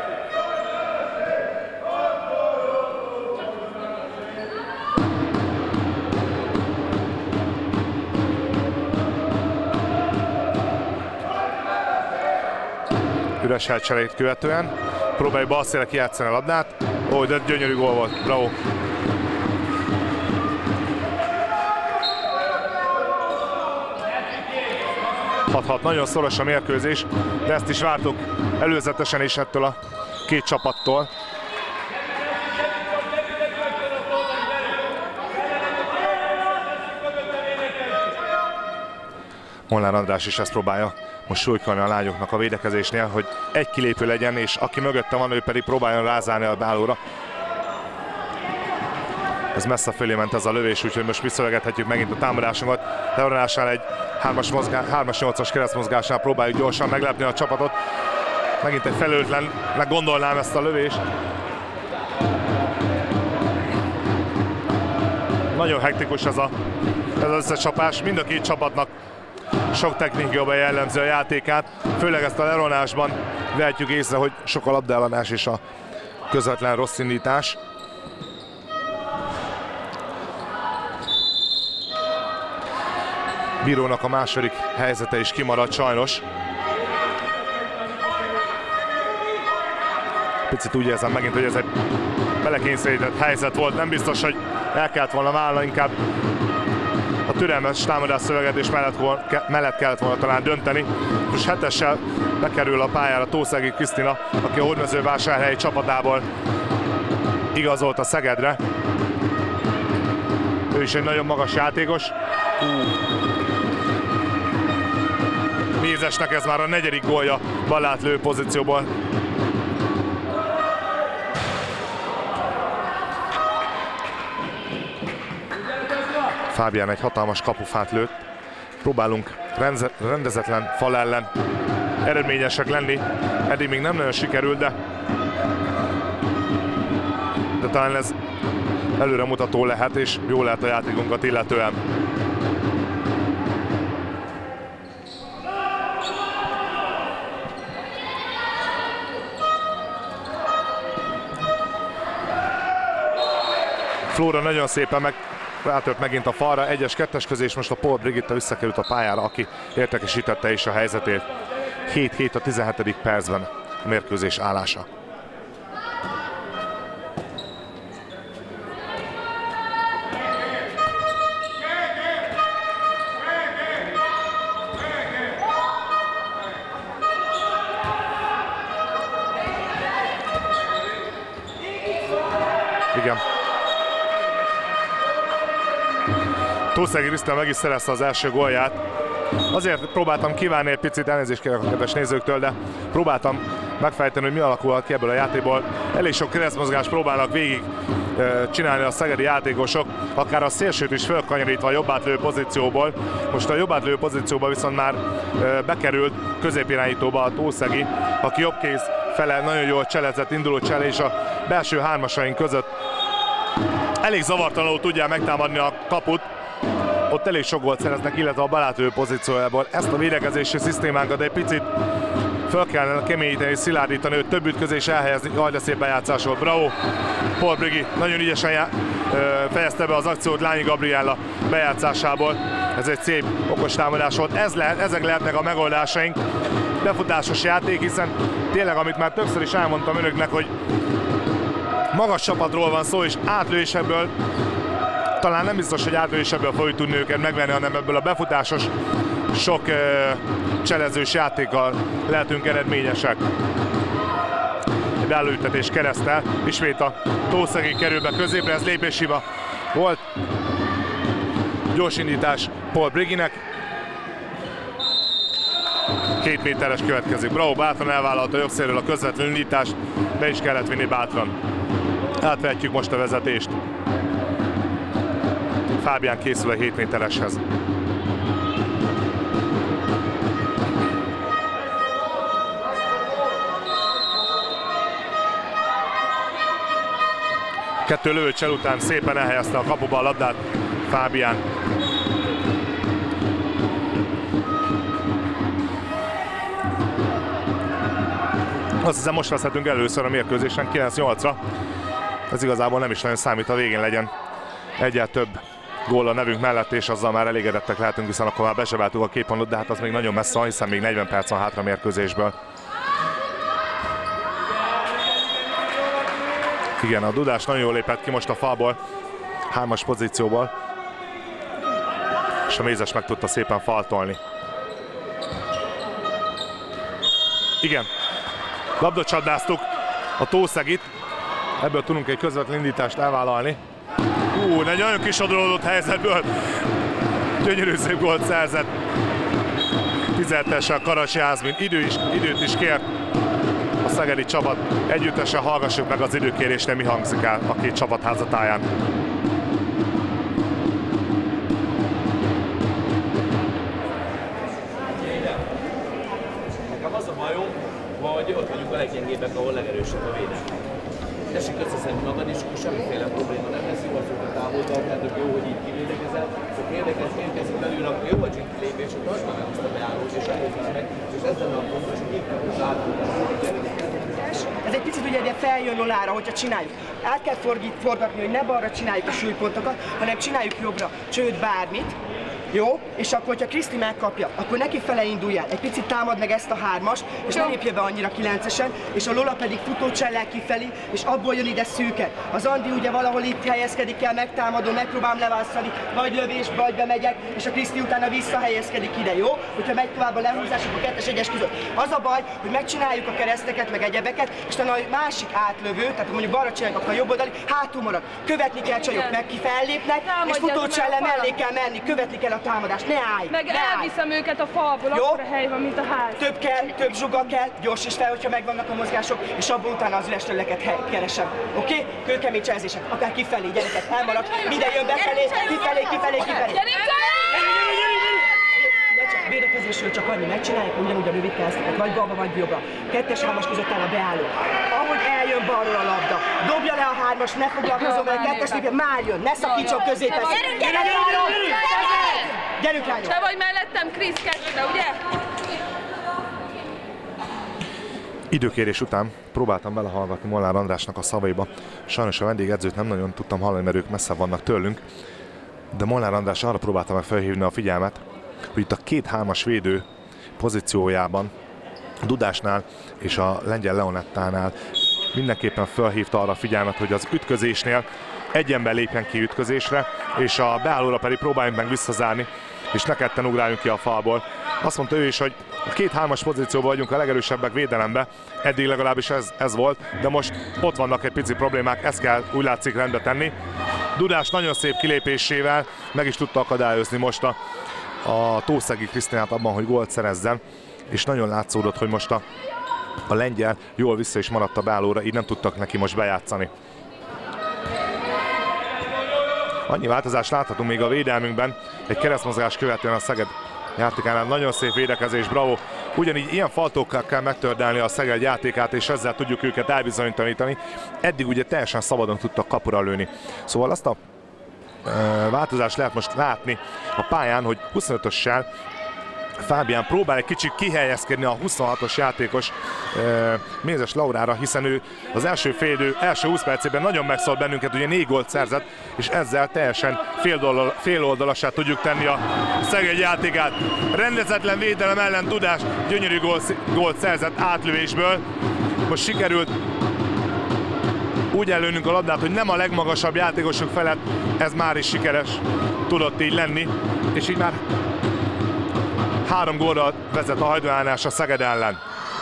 Üres elcserét követően próbálja bal szélre kijátszani a labdát. Ó, de gyönyörű gól volt, bravo! Nagyon szoros a mérkőzés, de ezt is vártuk előzetesen is ettől a két csapattól. Molnár András is ezt próbálja most súlykolni a lányoknak a védekezésnél, hogy egy kilépő legyen, és aki mögötte van, ő pedig próbáljon rázárni a beállóra. Ez messze fölé ment ez a lövés, úgyhogy most visszavegethetjük megint a támadásunkat. Leronásnál egy 3-as-8-as keresztmozgásnál próbáljuk gyorsan meglepni a csapatot. Megint egy felelőtlennek gondolnám ezt a lövést. Nagyon hektikus ez az összecsapás. Mind a két csapatnak sok technikában jellemző a játékát. Főleg ezt a leronásban vehetjük észre, hogy sok a labdaellenás és a közvetlen rossz indítás. Bírónak a második helyzete is kimaradt sajnos. Picit úgy érzem megint, hogy ez egy belekényszerített helyzet volt. Nem biztos, hogy el kellett volna válna, inkább a türelmes támadás szövegetés mellett kellett volna talán dönteni. Most 7-essel bekerül a pályára Tószegi Krisztina, aki a Hódmezővásárhelyi csapatából igazolt a Szegedre. Ő is egy nagyon magas játékos. Mézesnek ez már a 4. gólja ballátlő pozícióból. Fábián egy hatalmas kapufát lőtt. Próbálunk rendezetlen fal ellen eredményesek lenni. Eddig még nem nagyon sikerült, de talán ez előremutató lehet, és jó lehet a játékunkat illetően. Flóra nagyon szépen rátört megint a falra, 1-2-es közé, és most a Paul Brigitta visszakerült a pályára, aki értekesítette is a helyzetét. 7-7 a 17. percben a mérkőzés állása. Igen. Tószegi Krisztina meg is szerezte az első gólját. Azért próbáltam kívánni egy picit, elnézést kérek a kedves nézőktől, de próbáltam megfejteni, hogy mi alakulhat ki ebből a játékból. Elég sok keresztmozgást próbálnak végig csinálni a szegedi játékosok, akár a szélsőt is fölkanyarítva a jobbátlő pozícióból. Most a jobbátlő pozícióba viszont már bekerült középirányítóba a Tószegi, aki jobbkéz fele nagyon jól cselezett, induló csele, és a belső hármasaink között elég zavartalanul tudják megtámadni a kaput. Ott elég sok gólt szereznek, illetve a ballátlő pozíciójából. Ezt a védekezési szisztémánkat egy picit föl kellene keményíteni és szilárdítani, hogy több ütközés elhelyezni. Jaj, de szép bejátszás volt, bravo! Paul Brigi nagyon ügyesen fejezte be az akciót Lányi Gabriella bejátszásából. Ez egy szép, okos támadás volt. Ezek lehetnek a megoldásaink. Befutásos játék, hiszen tényleg, amit már többször is elmondtam önöknek, hogy magas csapatról van szó, és átlősébből talán nem biztos, hogy átlősébből fogjuk tudni őket megvenni, hanem ebből a befutásos, sok cselezős játékkal lehetünk eredményesek. Egy állóütetés keresztel, ismét a Tószegi kerül be középre, ez lépéshiba volt. Gyors indítás Paul Briginek. 2 méteres következik. Bravo, bátran elvállalta jobb szélről a közvetlen indítást, be is kellett vinni bátran. Átvehetjük most a vezetést. Fábián készül a 7 métereshez. Kettő lövőcsel után szépen elhelyezte a kapuba a labdát Fábián. Azt hiszem, most veszhetünk először a mérkőzésen 9-8-ra. Ez igazából nem is nagyon számít, a végén legyen egyel több gól a nevünk mellett, és azzal már elégedettek lehetünk, hiszen akkor már besebáltuk a 2 pontot, de hát az még nagyon messze van, hiszen még 40 perc van hátra a mérkőzésből. Igen, a Dudás nagyon jól lépett ki most a falból, 3-as pozícióból, és a Mézes meg tudta szépen faltolni. Igen, labdacsapdáztuk a Tószegit, ebből tudunk egy közvetlen indítást elvállalni. Egy nagyon kisodolódott helyzetből gyönyörű szép gólt szerzett 17-essel Karasi Jászmin. Időt is kért a szegedi csapat. Együttesen hallgassuk meg az időkérést, mi hangzik el a két csapat házatáján. a leggyengébbek, ahol legerősebb a védelem. Tessék összeszedni magad, és akkor semmiféle probléma nem lesz, jó az út a távoltalkátok, jó, hogy így kivédekezel, csak érdekes, érkezik belül, akkor jó a csinti lépés, hogy tartsd meg ezt a beállót, és előzzel meg, és ez lenne a fontos, hogy éppen az ez egy picit ugye feljön Lolára, hogyha csináljuk. Át kell forgatni, hogy ne balra csináljuk a súlypontokat, hanem csináljuk jobbra, csőd bármit. Jó? És akkor, hogyha Kriszti megkapja, akkor neki fele induljál. Egy picit támad meg ezt a 3-as, és ne lépje be annyira 9-esen, és a Lola pedig futócsellel kifelé, és abból jön ide szűken. Az Andi ugye valahol itt helyezkedik el, megtámadom, megpróbálom leválasztani, vagy lövés, vagy bemegyek, és a Kriszti utána visszahelyezkedik ide, jó? Hogyha megy tovább a lehúzás, akkor 2-1-es között. Az a baj, hogy megcsináljuk a kereszteket, meg egyebeket, és talán a másik átlövő, tehát mondjuk balra csináljuk, akkor a jobb oldali, hátul marad. Követni kell csajok, meg ki fellépnek, és futócsellel mellé kell menni, követni kell a támadást, ne állj! Meg ne elviszem őket a falból, akkor a hely van, mint a ház. Több kell, több zsuga kell, gyors is fel, hogyha megvannak a mozgások, és abból utána az üres területeket keresem. Oké? Kőkemény cselzések, akár kifelé, gyerekek, elmarad, minden jön befelé, kifelé. Védekezésről csak annyi megcsinálják, ugyanúgy a rövid kereszteket, vagy balba, vagy jobbra. 2-3-as között áll a beálló. Ahogy eljön balról a labda, dobja le a 3-as, ne foglalkozom vele, 2-es lépje, már jön, ne szakítson középen. Gyerünk lányok! Te vagy mellettem, Krisz, 2-be, ugye? Időkérés után próbáltam belehallgatni Molnár Andrásnak a szavaiba. Sajnos a vendégedzőt nem nagyon tudtam hallani, mert ők messze vannak tőlünk. De Molnár András arra próbálta meg felhívni a figyelmet, hogy itt a 2-3-as védő pozíciójában Dudásnál és a lengyel Leonettánál mindenképpen felhívta arra a figyelmet, hogy az ütközésnél egy ember lépjen ki ütközésre, és a beállóra pedig próbáljunk meg visszazárni, és ne ketten ugráljunk ki a falból. Azt mondta ő is, hogy a 2-3-as pozícióban vagyunk a legerősebbek védelembe, eddig legalábbis ez volt, de most ott vannak egy pici problémák, ezt kell úgy látszik rendbe tenni. Dudás nagyon szép kilépésével meg is tudta akadályozni most a Tószegi Krisztinát abban, hogy gólt szerezzen, és nagyon látszódott, hogy most a lengyel jól vissza is maradt a beállóra, így nem tudtak neki most bejátszani. Annyi változást láthatunk még a védelmünkben, egy keresztmozgás követően a Szeged játékánál. Nagyon szép védekezés, bravo! Ugyanígy ilyen faltókkal kell megtördelni a Szeged játékát, és ezzel tudjuk őket elbizonytalanítani. Eddig ugye teljesen szabadon tudtak kapura lőni. Szóval azt a változást lehet most látni a pályán, hogy 25-össel Fábián próbál egy kicsit kihelyezkedni a 26-os játékos Mézes Laurára, hiszen ő az első első 20 percében nagyon megszólt bennünket, ugye 4 gólt szerzett, és ezzel teljesen féloldalassá tudjuk tenni a Szeged játékát. Rendezetlen védelem ellen Dudás gyönyörű gólt szerzett átlövésből. Most sikerült úgy előnünk a labdát, hogy nem a legmagasabb játékosok felett, ez már is sikeres tudott így lenni, és így már 3 gólra vezet a Hajdújánás a Szeged ellen.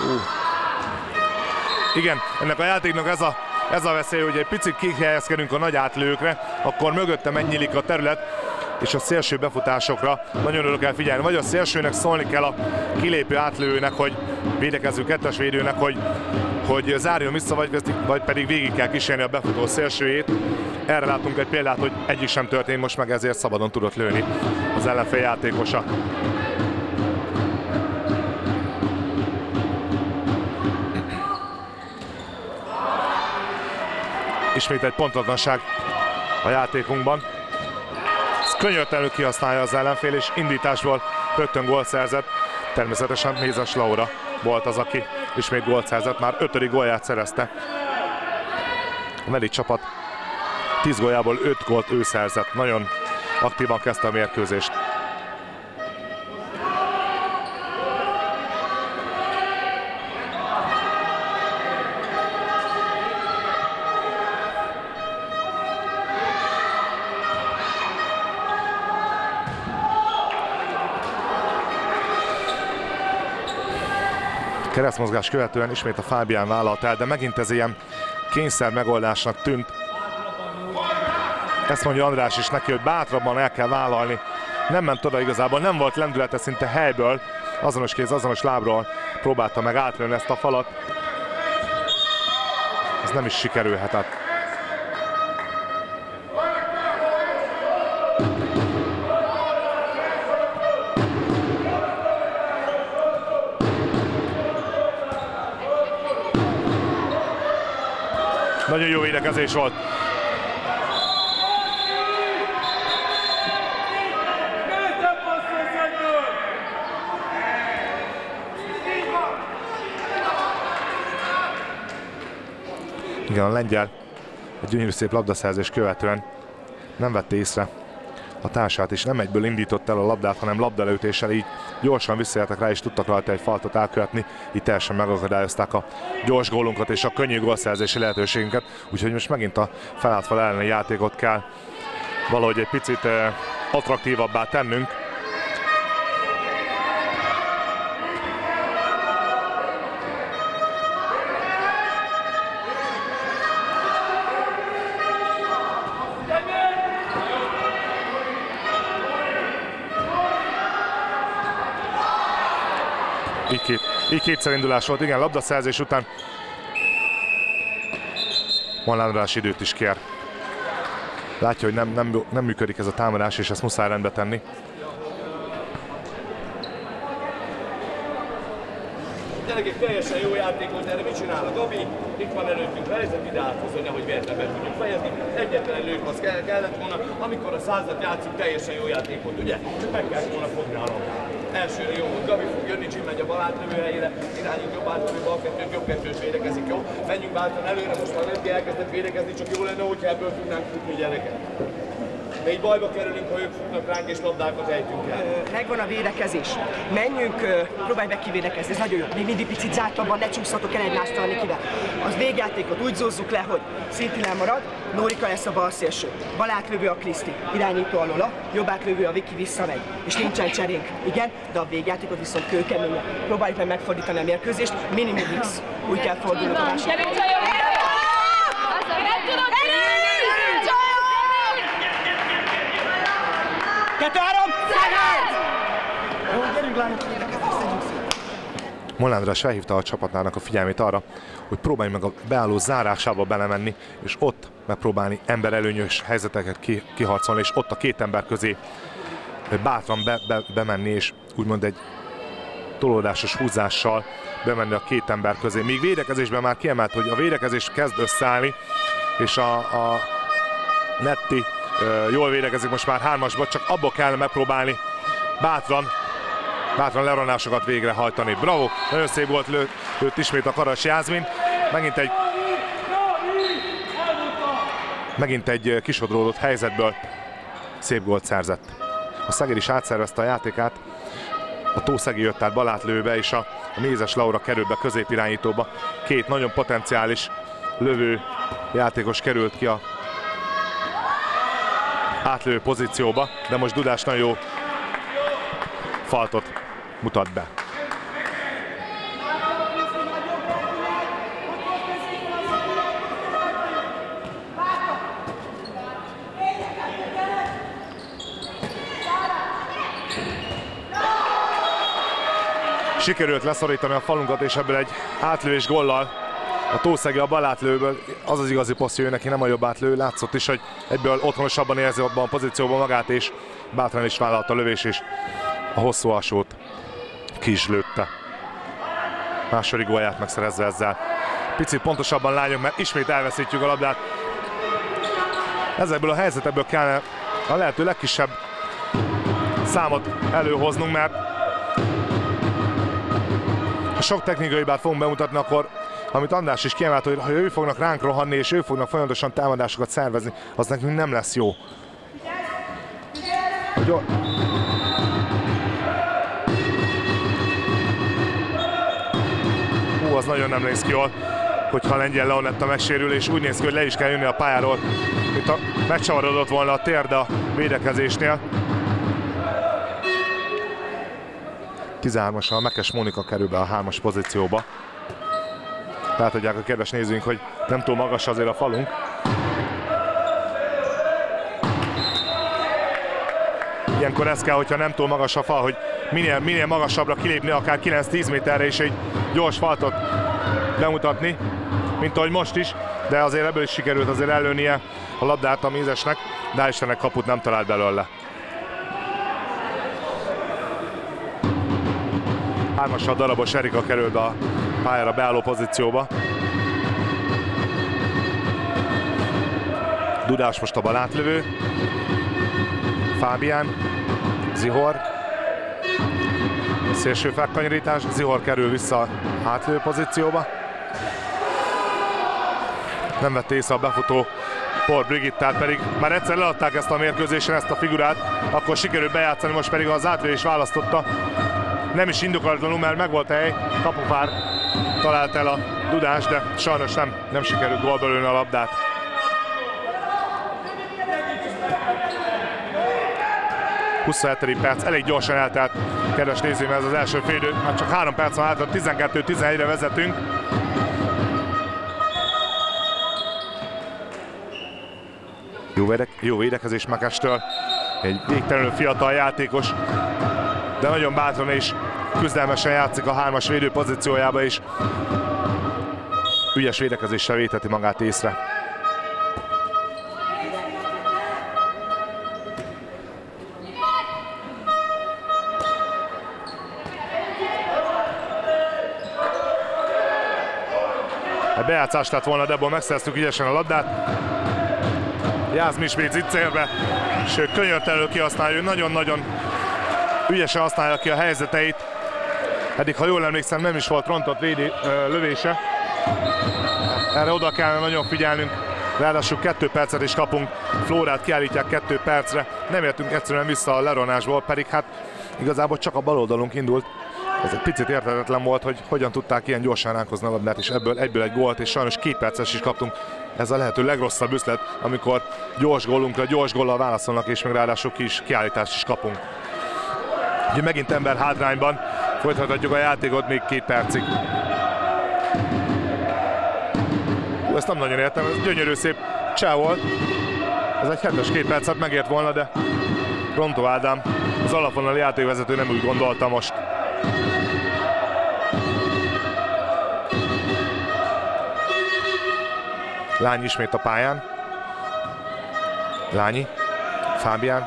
Igen, ennek a játéknak ez a veszély, hogy egy picit kihelyezkedünk a nagy átlőkre, akkor mögötte megnyílik a terület, és a szélső befutásokra nagyon oda kell figyelni. Vagy a szélsőnek szólni kell a kilépő átlőnek, hogy védekező 2-es védőnek, hogy zárjon vissza, vagy pedig végig kell kísérni a befutó szélsőjét. Erre látunk egy példát, hogy egyik sem történt most, meg ezért szabadon tudott lőni az ellenfél játékosa. Ismét egy pontatlanság a játékunkban. Ezt könyörtelenül kihasználja az ellenfél, és indításból rögtön gólt szerzett. Természetesen Mézes Laura volt az, aki ismét gólt szerzett, már 5. gólját szerezte. A Medi csapat 10 góljából 5 gólt ő szerzett. Nagyon aktívan kezdte a mérkőzést. Keresztmozgás követően ismét a Fábián vállalt el, de megint ez ilyen kényszer megoldásnak tűnt. Ezt mondja András is neki, hogy bátrabban el kell vállalni. Nem ment oda igazából, nem volt lendülete, szinte helyből, azonos kéz, azonos lábról próbálta meg átlőni ezt a falat. Ez nem is sikerülhetett. Nagyon jó védekezés volt. Igen, a lengyel egy gyönyörű szép labdaszerzés követően nem vette észre a társát, és nem egyből indított el a labdát, hanem labdalőtéssel, így gyorsan visszaértek rá, és tudtak rajta egy faltot elkövetni, így teljesen megakadályozták a gyors gólunkat és a könnyű gólszerzési lehetőségünket, úgyhogy most megint a felállt fal elleni játékot kell valahogy egy picit attraktívabbá tennünk. Így kétszer indulás volt, igen, labdaszerzés után Molnár András időt is kér. Látja, hogy nem működik ez a támadás, és ezt muszáj rendbe tenni. Gyerekek, teljesen jó játék volt, erre mit csinál a Gabi? Itt van előttünk a helyzet, ide áthozza, nehogy véletlenben tudjuk fejezni. Egyetlen lőpassz kellett volna, amikor a 100-at játszunk, teljesen jó játék volt, ugye? Csak meg kellett volna fogni a labdát. Elsőre jó volt, Gabi fog jönni, Jim megy a bal átlövő helyére, irányít jobb átlövő, bal kettőt, jobb kettőt védekezik, jó? Menjünk bátran előre, most már nem elkezdett védekezni, csak jó lenne, hogyha ebből tudnánk futni, gyerekek. De így bajba kerülünk, ha ők futnak ránk és labdákat ejtünk el. Megvan a védekezés. Menjünk, próbálj meg kivédekezni, ez nagyon jó. Még mindig picit zártabban, ne csúszhatok el egymástól Nikivel. Az végjátékot úgy zózzuk le, hogy Szinti lemarad, Nórika lesz a bal szélső. Bal átlövő a Kriszti, irányító a Lola, jobb átlövő a Viki visszamegy. És nincsen cserénk, igen, de a végjátékot viszont kőkeményen. Próbáljuk meg megfordítani a mérkőzést, minimum X. Úgy kell fordulnunk a másik. Molnár András felhívta a csapatnának a figyelmét arra, hogy próbálj meg a beálló zárásába belemenni, és ott megpróbálni emberelőnyös helyzeteket kiharcolni, és ott a két ember közé bátran bemenni, és úgymond egy tolódásos húzással bemenni a két ember közé. Míg védekezésben már kiemelt, hogy a védekezés kezd összeállni, és a Netti jól védekezik most már hármasba, csak abba kell megpróbálni bátran leronásokat végrehajtani. Bravo! Nagyon szép volt, lőtt ismét a Karas Jászmin. Megint egy kisodródott helyzetből szép gólt szerzett. A Szeged is átszervezte a játékát. A Tószegi jött át balátlőbe, és a Mézes Laura került be középirányítóba. Két nagyon potenciális lövő játékos került ki a átlövő pozícióba, de most Dudás nagyon jó faltot mutat be. Sikerült leszorítani a falunkat, és ebből egy átlövés góllal a Tószegi a bal átlőből, az az igazi passz, hogy neki nem a jobb átlő, látszott is, hogy egyből otthonosabban érzi abban a pozícióban magát, és bátran is vállalta a lövés, és a hosszú alsót ki is lőtte. Második gólját megszerezve ezzel. Picit pontosabban lányunk, mert ismét elveszítjük a labdát. Ezekből a helyzetekből kellene a lehető legkisebb számot előhoznunk, mert ha sok technikai hibát fogunk bemutatni, akkor amit András is kiemelt, hogy ha ő fognak ránk rohanni, és ő fognak folyamatosan támadásokat szervezni, az nekünk nem lesz jó. Az nagyon nem néz ki jól, hogyha Lengyel Leonetta megsérül, és úgy néz ki, hogy le is kell jönni a pályáról, mint a megcsavarodott volna a térde a védekezésnél. 13-asra Mekes Mónika kerül be a 3-as pozícióba. Láthatják a kedves nézőink, hogy nem túl magas azért a falunk. Ilyenkor ez kell, hogyha nem túl magas a fal, hogy minél magasabbra kilépni, akár 9-10 méterre is egy gyors faltot bemutatni, mint ahogy most is, de azért ebből is sikerült azért ellőnie a labdát a Mézesnek, de Istennek kaput nem talált belőle. 3-assal Darabos Erika került a pályára beálló pozícióba. Dudás most a bal átlövő. Fábián, Zihor. Szélső felkanyarítás, Zihor kerül vissza átlövő pozícióba. Nem vette észre a befutó Paul Brigittát, pedig már egyszer leadták ezt a mérkőzésen, ezt a figurát, akkor sikerült bejátszani, most pedig az átlövő is választotta. Nem is indokolatlanul, mert megvolt a hely, kapufár talált el a Dudás, de sajnos nem sikerült gólba lőni a labdát. – 27. perc, elég gyorsan eltelt, kedves nézőim, ez az első félidő, már csak 3 perc van hátra, 12-11-re vezetünk. Jó védekezés Mekestől, egy végtelenül fiatal játékos, de nagyon bátran és küzdelmesen játszik a 3-as védő pozíciójába is. Ügyes védekezéssel védheti magát észre. Egy bejátszás lett volna, de ebből megszereztük ügyesen a labdát. Jászmi ismét ziccérbe, sőt könyörtelenül kihasználja, nagyon-nagyon ügyesen használja ki a helyzeteit. Eddig, ha jól emlékszem, nem is volt rontott lövése. Erre oda kellene nagyon figyelnünk. Ráadásul 2 percet is kapunk. Flórát kiállítják 2 percre. Nem értünk egyszerűen vissza a leronásból, pedig hát igazából csak a bal oldalunk indult. Ez egy picit érthetetlen volt, hogy hogyan tudták ilyen gyorsan ránkozni a labdát, és ebből egyből egy gólt, és sajnos 2 perces is kaptunk. Ez a lehető legrosszabb üzlet, amikor gyors gólunkra gyors góllal válaszolnak, és még ráadásul kiállítást is kapunk. Ugye megint ember hátrányban, folytathatjuk a játékot még 2 percig. Ezt nem nagyon értem, ez gyönyörű szép cseh volt. Ez egy 7-es 2 percet megért volna, de Rontó Ádám, az alapvonali játékvezető nem úgy gondolta most. Lányi ismét a pályán. Lányi, Fábián.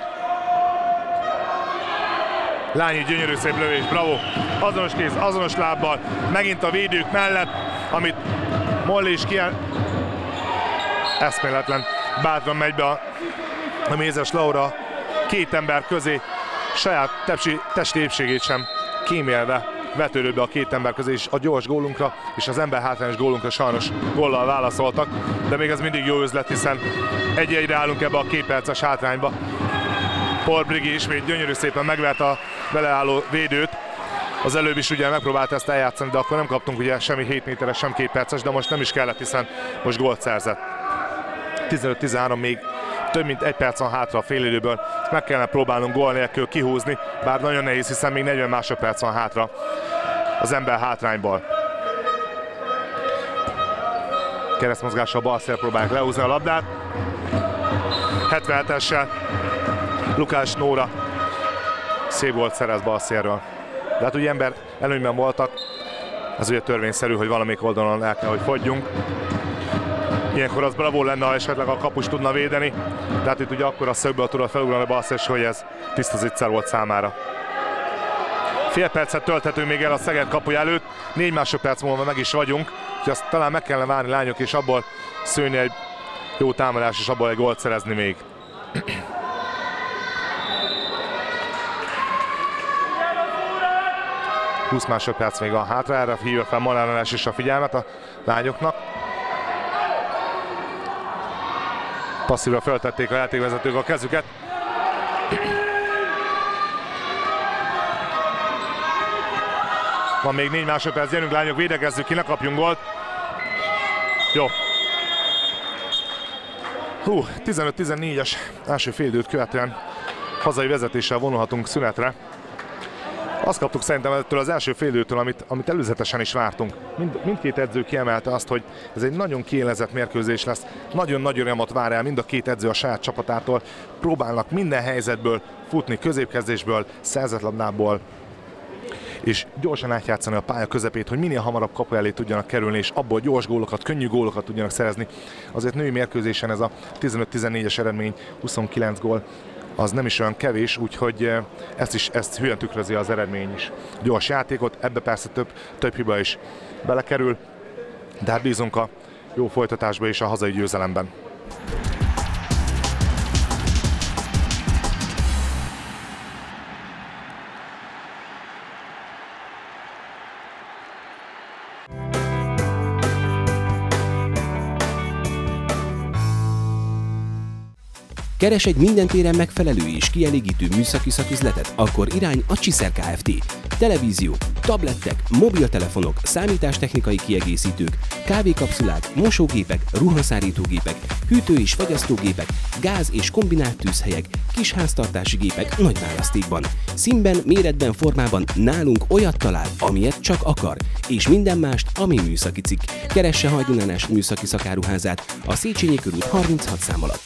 Lányi gyönyörű szép lövés, bravo! Azonos kéz, azonos lábbal, megint a védők mellett, amit Molly is eszméletlen bátran megy be a Mézes Laura 2 ember közé, saját testi épségét sem kímélve vetődő be a 2 ember közé, és a gyors gólunkra és az ember hátrányos gólunkra sajnos góllal válaszoltak, de még ez mindig jó üzlet, hiszen 1-1-re állunk ebbe a 2 perces hátrányba. Paul Brigi ismét gyönyörű szépen megverte a beleálló védőt. Az előbb is ugye megpróbált ezt eljátszani, de akkor nem kaptunk ugye semmi 7 méteres, sem 2 perces, de most nem is kellett, hiszen most gólt szerzett. 15-13, még több mint 1 perc van hátra a félidőből, meg kellene próbálnunk gól nélkül kihúzni, bár nagyon nehéz, hiszen még 40 másodperc van hátra az ember hátrányból. Keresztmozgással bal szél próbálják lehúzni a labdát. 77-essel Lukács Nóra szép gólt szerez bal szélről. De hát ugye ember előnyben voltak, ez ugye törvényszerű, hogy valamelyik oldalon el kell, hogy fogyjunk. Ilyenkor az bravo lenne, ha esetleg a kapus tudna védeni, de hát itt ugye akkor a szögből tudod felugrani a balszes, hogy ez tiszta zicser volt számára. Fél percet tölthetünk még el a Szeged kapuja előtt, 4 másodperc múlva meg is vagyunk, úgyhogy azt talán meg kellene várni, lányok, és abból szőni egy jó támadás, és abból egy gólt szerezni még. Húsz másodperc még van hátra, erre hívja fel Malánás is a figyelmet a lányoknak. Passzívra föltették a játékvezetők a kezüket. Van még 4 másodperc, gyerünk lányok, védekezzük ki, ne kapjunk gólt. Jó. 15-14-es első félidőt követően hazai vezetéssel vonulhatunk szünetre. Azt kaptuk szerintem ettől az első félidőtől, amit előzetesen is vártunk. Mindkét edző kiemelte azt, hogy ez egy nagyon kiélezett mérkőzés lesz. Nagyon nagy örömot vár el mind a 2 edző a saját csapatától. Próbálnak minden helyzetből futni, középkezdésből, szerzett labdából, és gyorsan átjátszani a pálya közepét, hogy minél hamarabb kapu elé tudjanak kerülni, és abból gyors gólokat, könnyű gólokat tudjanak szerezni. Azért női mérkőzésen ez a 15-14-es eredmény, 29 gól, az nem is olyan kevés, úgyhogy ezt hülyen tükrözi az eredmény is. Gyors játékot, ebbe persze több hiba is belekerül, de hát bízunk a jó folytatásba és a hazai győzelemben. Keres egy minden téren megfelelő és kielégítő műszaki szaküzletet? Akkor irány a Csiszer Kft. Televízió, tablettek, mobiltelefonok, számítástechnikai kiegészítők, kávékapszulák, mosógépek, ruhaszárítógépek, hűtő- és fagyasztógépek, gáz- és kombinált tűzhelyek, kis háztartási gépek nagy választékban. Színben, méretben, formában nálunk olyat talál, amilyet csak akar, és minden mást, ami műszaki cikk. Keresse Hajdunánás műszaki szakáruházát a Széchenyi körút 36 szám alatt.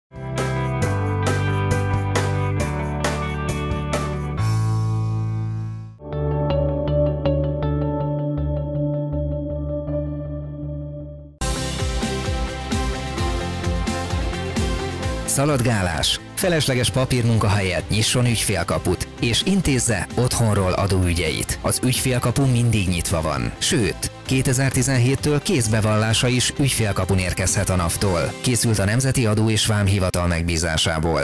Szaladgálás, felesleges papírmunka helyett nyisson ügyfélkaput, és intézze otthonról adóügyeit. Az ügyfélkapu mindig nyitva van. Sőt, 2017-től kézbevallása is ügyfélkapun érkezhet a NAV-tól. Készült a Nemzeti Adó és Vámhivatal megbízásából.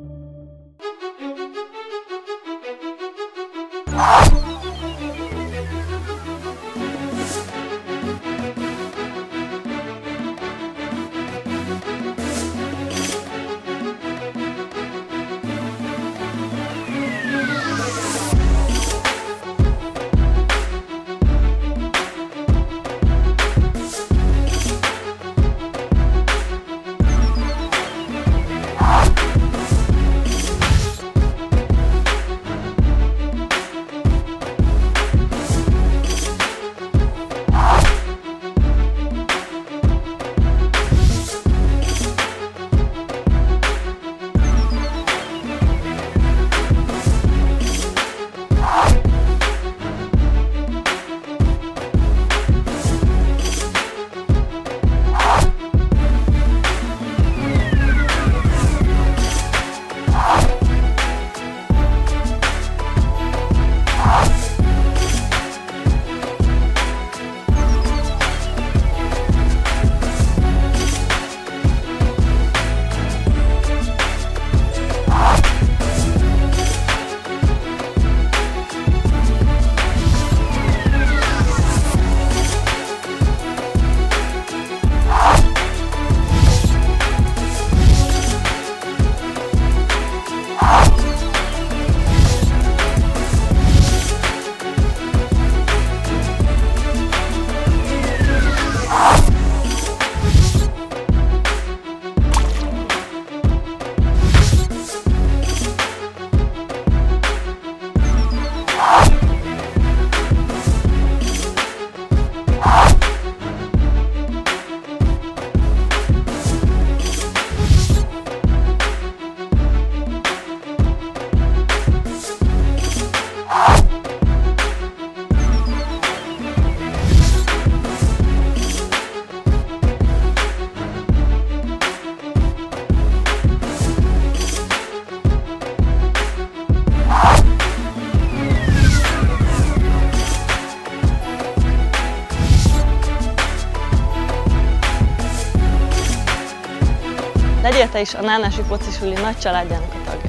Legyél te is a Nánási Focisuli nagy családjának a tagja.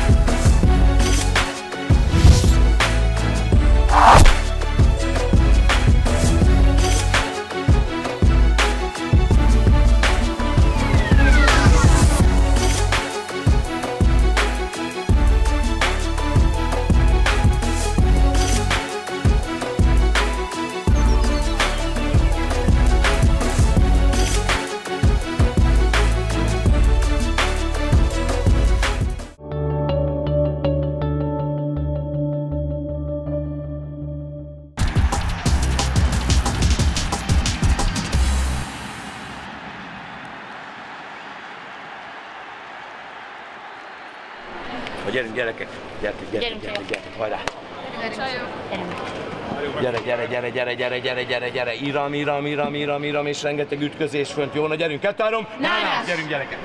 Gyerünk gyerekek, gyertek, hajrá! Gyere, Iram, és rengeteg ütközés fönt, jó? Na gyerünk, 2-3, Nánás! Gyerünk gyerekek!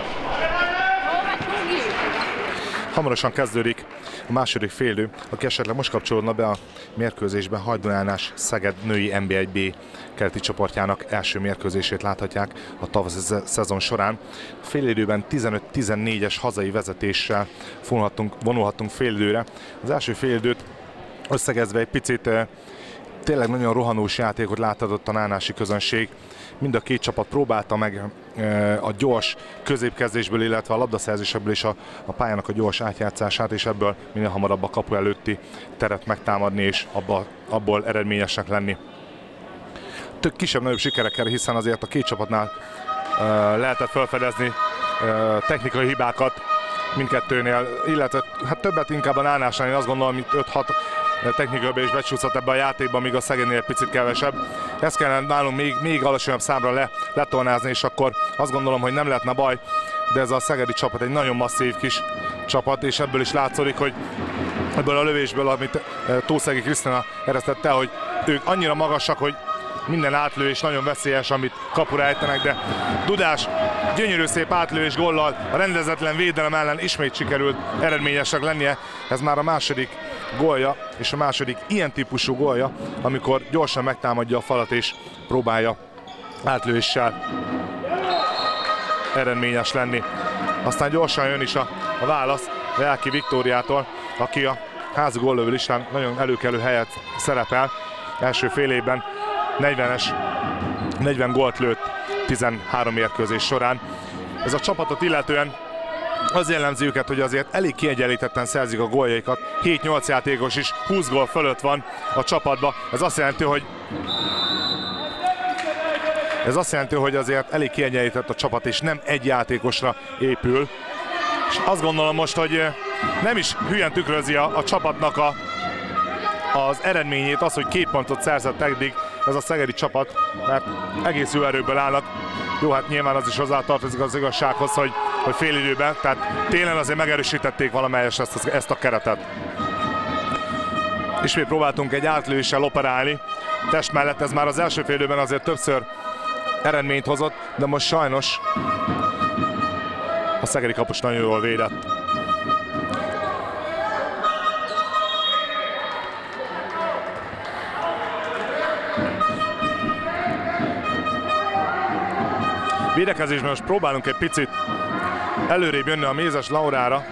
Hamarosan kezdődik a második félidő. Aki esetleg most kapcsolódna be a mérkőzésbe, Hajdunánás Szeged női NB1B keleti csoportjának első mérkőzését láthatják a tavaszi szezon során. Félidőben 15-14-es hazai vezetéssel vonulhattunk félidőre. Az első félidőt összegezve egy picit tényleg nagyon rohanós játékot láthatott a nánási közönség. Mind a két csapat próbálta meg a gyors középkezdésből, illetve a labdaszerzésekből és a pályának a gyors átjátszását, és ebből minél hamarabb a kapu előtti teret megtámadni, és abból eredményesnek lenni. Tök kisebb-nagyobb sikerekkel, hiszen azért a két csapatnál lehetett felfedezni technikai hibákat mindkettőnél, illetve hát többet inkább a nánásnál, én azt gondolom, hogy 5-6 technikaiba is becsúszott ebbe a játékban, míg a Szegednél egy picit kevesebb. Ezt kellene nálunk még alacsonyabb számra letornázni, és akkor azt gondolom, hogy nem lehetne baj, de ez a szegedi csapat egy nagyon masszív kis csapat, és ebből is látszik, hogy ebből a lövésből, amit Tószegi Krisztina eresztette, hogy ők annyira magasak, hogy minden átlövés nagyon veszélyes, amit kapura ejtenek, de Dudás gyönyörű szép átlövés góllal a rendezetlen védelem ellen ismét sikerült eredményesnek lennie. Ez már a második gólja, és a második ilyen típusú gólja, amikor gyorsan megtámadja a falat és próbálja átlövéssel eredményes lenni. Aztán gyorsan jön is a válasz Jáki Viktóriától, aki a házi góllövő listán nagyon előkelő helyet szerepel. Első fél évben 40 gólt lőtt 13 mérkőzés során. Ez a csapatot illetően az jellemzi őket, hogy azért elég kiegyenlítetten szerzik a góljaikat. 7-8 játékos is 20 gól fölött van a csapatban. Ez azt jelenti, hogy azért elég kiegyenlített a csapat, és nem egy játékosra épül. És azt gondolom most, hogy nem is hülyen tükrözi a csapatnak az eredményét, az, hogy 2 pontot szerzett eddig ez a szegedi csapat, mert egész jó erőből állnak. Jó, hát nyilván az is hozzátartozik az igazsághoz, hogy fél időben, tehát télen azért megerősítették valamelyest ezt a keretet. Ismét próbáltunk egy átlövéssel operálni test mellett, ez már az első fél időben azért többször eredményt hozott, de most sajnos a szegedi kapus nagyon jól védett. Védekezésben most próbálunk egy picit előrébb jönni a Mézes Laurára,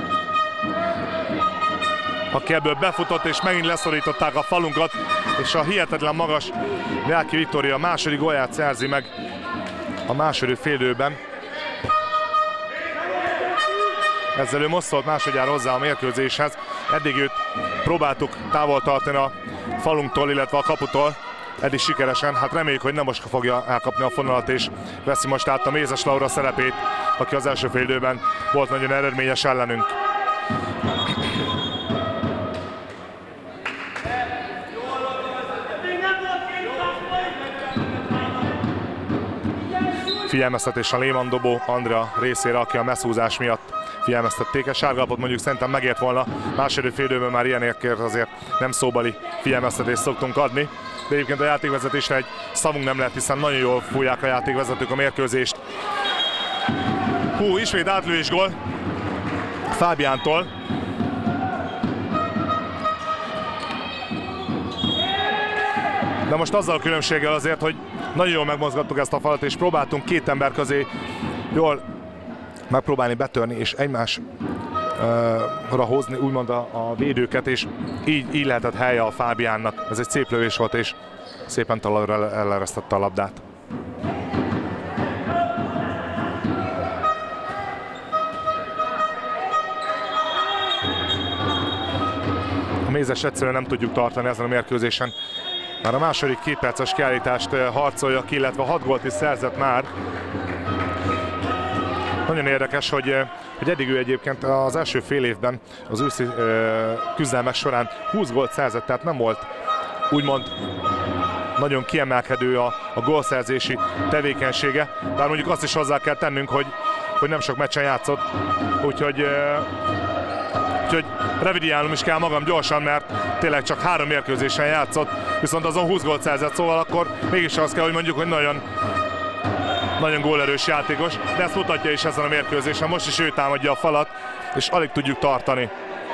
aki ebből befutott, és megint leszorították a falunkat, és a hihetetlen magas Jáki Viktória a második gólját szerzi meg a második félidőben. Ezzel ő most szólt másodjára hozzá a mérkőzéshez. Eddig őt próbáltuk távol tartani a falunktól, illetve a kaputól. Eddig sikeresen, hát reméljük, hogy nem most fogja elkapni a fonalat, és veszi most át a Mézes Laura szerepét, aki az első fél időben volt nagyon eredményes ellenünk. Figyelmeztetés a Léman dobó Andrea részére, aki a messzúzás miatt figyelmeztették. A sárgalapot mondjuk szerintem megért volna. Második fél időben már ilyenekért azért nem szóbeli figyelmeztetést szoktunk adni. De egyébként a játékvezetésre egy szavunk nem lehet, hiszen nagyon jól fújják a játékvezetők a mérkőzést. Ismét átlövés gól Fábiántól. De most azzal a különbséggel azért, hogy nagyon jól megmozgattuk ezt a falat, és próbáltunk két ember közé jól megpróbálni betörni, és egymásra hozni úgymond a védőket, és így lehetett helye a Fábiánnak. Ez egy szép lövés volt, és szépen talajra eleresztette a labdát. A Mézes egyszerűen nem tudjuk tartani ezen a mérkőzésen. Már a második 2 perces kiállítást harcolja ki, illetve 6 gólt is szerzett már. Nagyon érdekes, hogy eddig ő egyébként az első fél évben az őszi küzdelmek során 20 gólt szerzett, tehát nem volt úgymond nagyon kiemelkedő a gólszerzési tevékenysége. Bár mondjuk azt is hozzá kell tennünk, hogy nem sok meccsen játszott, úgyhogy revidiálnom is kell magam gyorsan, mert tényleg csak 3 mérkőzésen játszott, viszont azon 20 gólt szerzett, szóval akkor mégis azt kell, hogy mondjuk, hogy nagyon gólerős játékos, de ezt mutatja is ezen a mérkőzésen. Most is ő támadja a falat, és alig tudjuk tartani.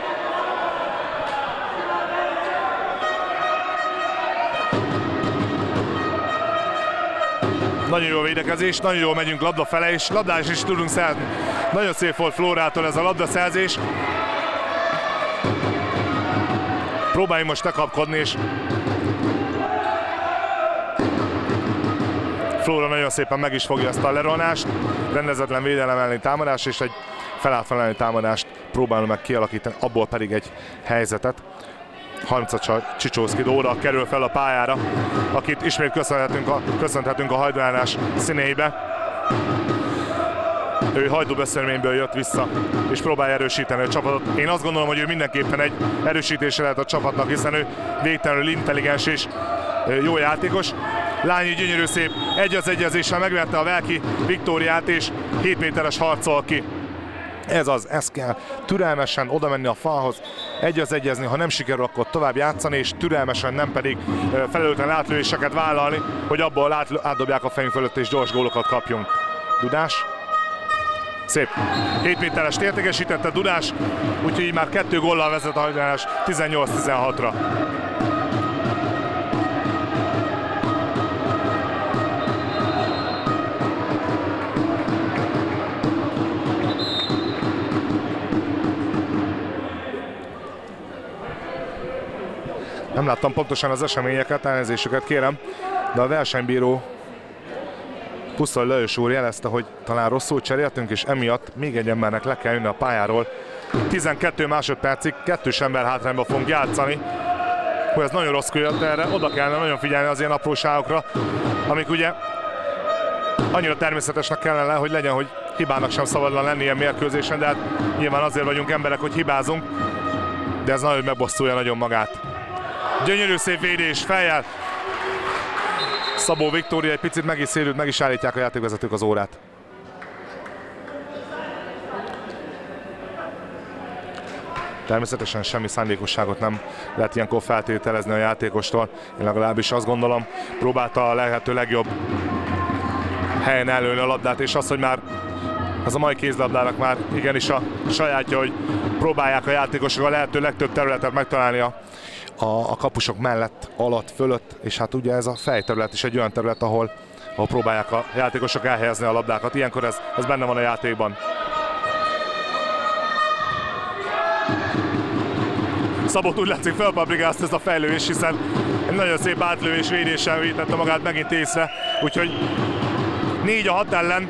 Nagyon jó védekezés, nagyon jól megyünk labda fele, és labdás is tudunk szerzni. Nagyon szép volt Flórától ez a labdaszerzés. Próbáljunk most lekapkodni, és Flóra nagyon szépen meg is fogja ezt a lerohanást, rendezetlen védelem elleni támadás, és egy felállt elleni támadást próbálunk meg kialakítani, abból pedig egy helyzetet. 30-as Csicsószki Dóra kerül fel a pályára, akit ismét köszönhetünk a Hajdúánás színeibe. Ő Hajdú-Beszélményből jött vissza, és próbálja erősíteni a csapatot. Én azt gondolom, hogy ő mindenképpen egy erősítése lehet a csapatnak, hiszen ő végtelenül intelligens és jó játékos. Lányi gyönyörű szép egy-az-egyezéssel megverte a Velki Viktóriát, és 7 méteres harcol ki. Ez kell. Türelmesen oda menni a falhoz, egy-az-egyezni, ha nem sikerül, akkor tovább játszani, és türelmesen, nem pedig felelőtlen átlövéseket vállalni, hogy abból átdobják a fejünk fölött, és gyors gólokat kapjunk. Dudás. Szép. 7 méterest értékesítette Dudás, úgyhogy így már 2 góllal vezet a Hajdúánás 18-16-ra. Nem láttam pontosan az eseményeket, elnézésüket kérem, de a versenybíró Pusztai Lajos úr jelezte, hogy talán rosszul cseréltünk, és emiatt még egy embernek le kell jönni a pályáról. 12 másodpercig 2 ember hátrányba fogunk játszani. Hogy ez nagyon rossz jött erre, oda kellene nagyon figyelni az ilyen apróságokra, amik ugye annyira természetesnek kellene, hogy legyen, hogy hibának sem szabadna lenni ilyen mérkőzésen, de hát nyilván azért vagyunk emberek, hogy hibázunk, de ez nagyon megbosszulja nagyon magát. Gyönyörű szép védés, feljel. Szabó Viktória egy picit meg is szélült, meg is állítják a játékvezetők az órát. Természetesen semmi szándékosságot nem lehet ilyenkor feltételezni a játékostól. Én legalábbis azt gondolom, próbálta a lehető legjobb helyen előni a labdát, és az, hogy már ez a mai kézlabdának már igenis a sajátja, hogy próbálják a játékosok a lehető legtöbb területet megtalálni a kapusok mellett, alatt, fölött, és hát ugye ez a fejterület is egy olyan terület, ahol próbálják a játékosok elhelyezni a labdákat. Ilyenkor ez benne van a játékban. Szabót úgy látszik felpabrigázta ez a fejlővés, hiszen egy nagyon szép átlövés védéssel védette magát megint észre, úgyhogy 4 a 6 ellen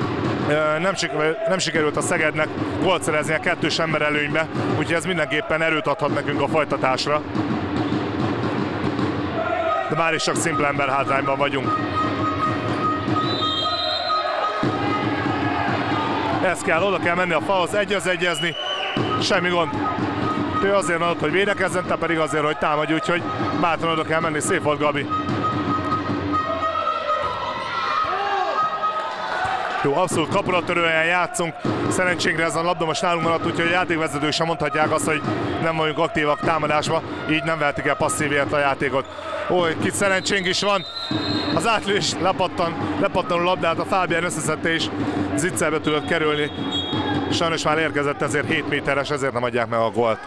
nem sikerült a Szegednek gólt szerezni a 2 ember előnybe, úgyhogy ez mindenképpen erőt adhat nekünk a folytatásra. De már is csak szimpla ember hátrányban vagyunk. Ez kell, oda kell menni a falhoz, egy-az-egyezni, semmi gond. Ő azért adott, hogy védekezzen, te pedig azért, hogy támadj, úgyhogy bátran oda kell menni, szép volt Gabi. Jó, abszolút kapura törően játszunk, szerencsénkre ez a labda most nálunk maradt, úgyhogy a játékvezetők sem mondhatják azt, hogy nem vagyunk aktívak támadásba, így nem vehetik el passzívért a játékot. Ó, egy kicsit szerencsénk is van, az átlős lepattanó labdát a Fábián összeszedte és zicserbe tudott kerülni. Sajnos már érkezett, ezért 7 méteres, ezért nem adják meg a gólt.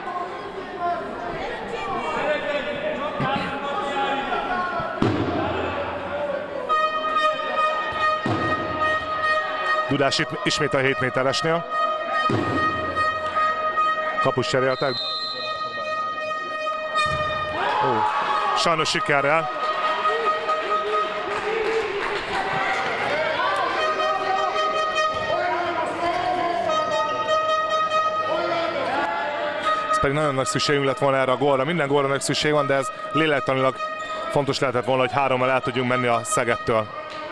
Dudás ismét a 7 méteresnél. Kapus cseréltek. Sajnos sikerrel. Ez pedig nagyon nagy szükségünk lett volna erre a gólra. Minden gólra nagy szükség van, de ez lélektanilag fontos lehetett volna, hogy 3-mal el tudjunk menni a Szegedtől.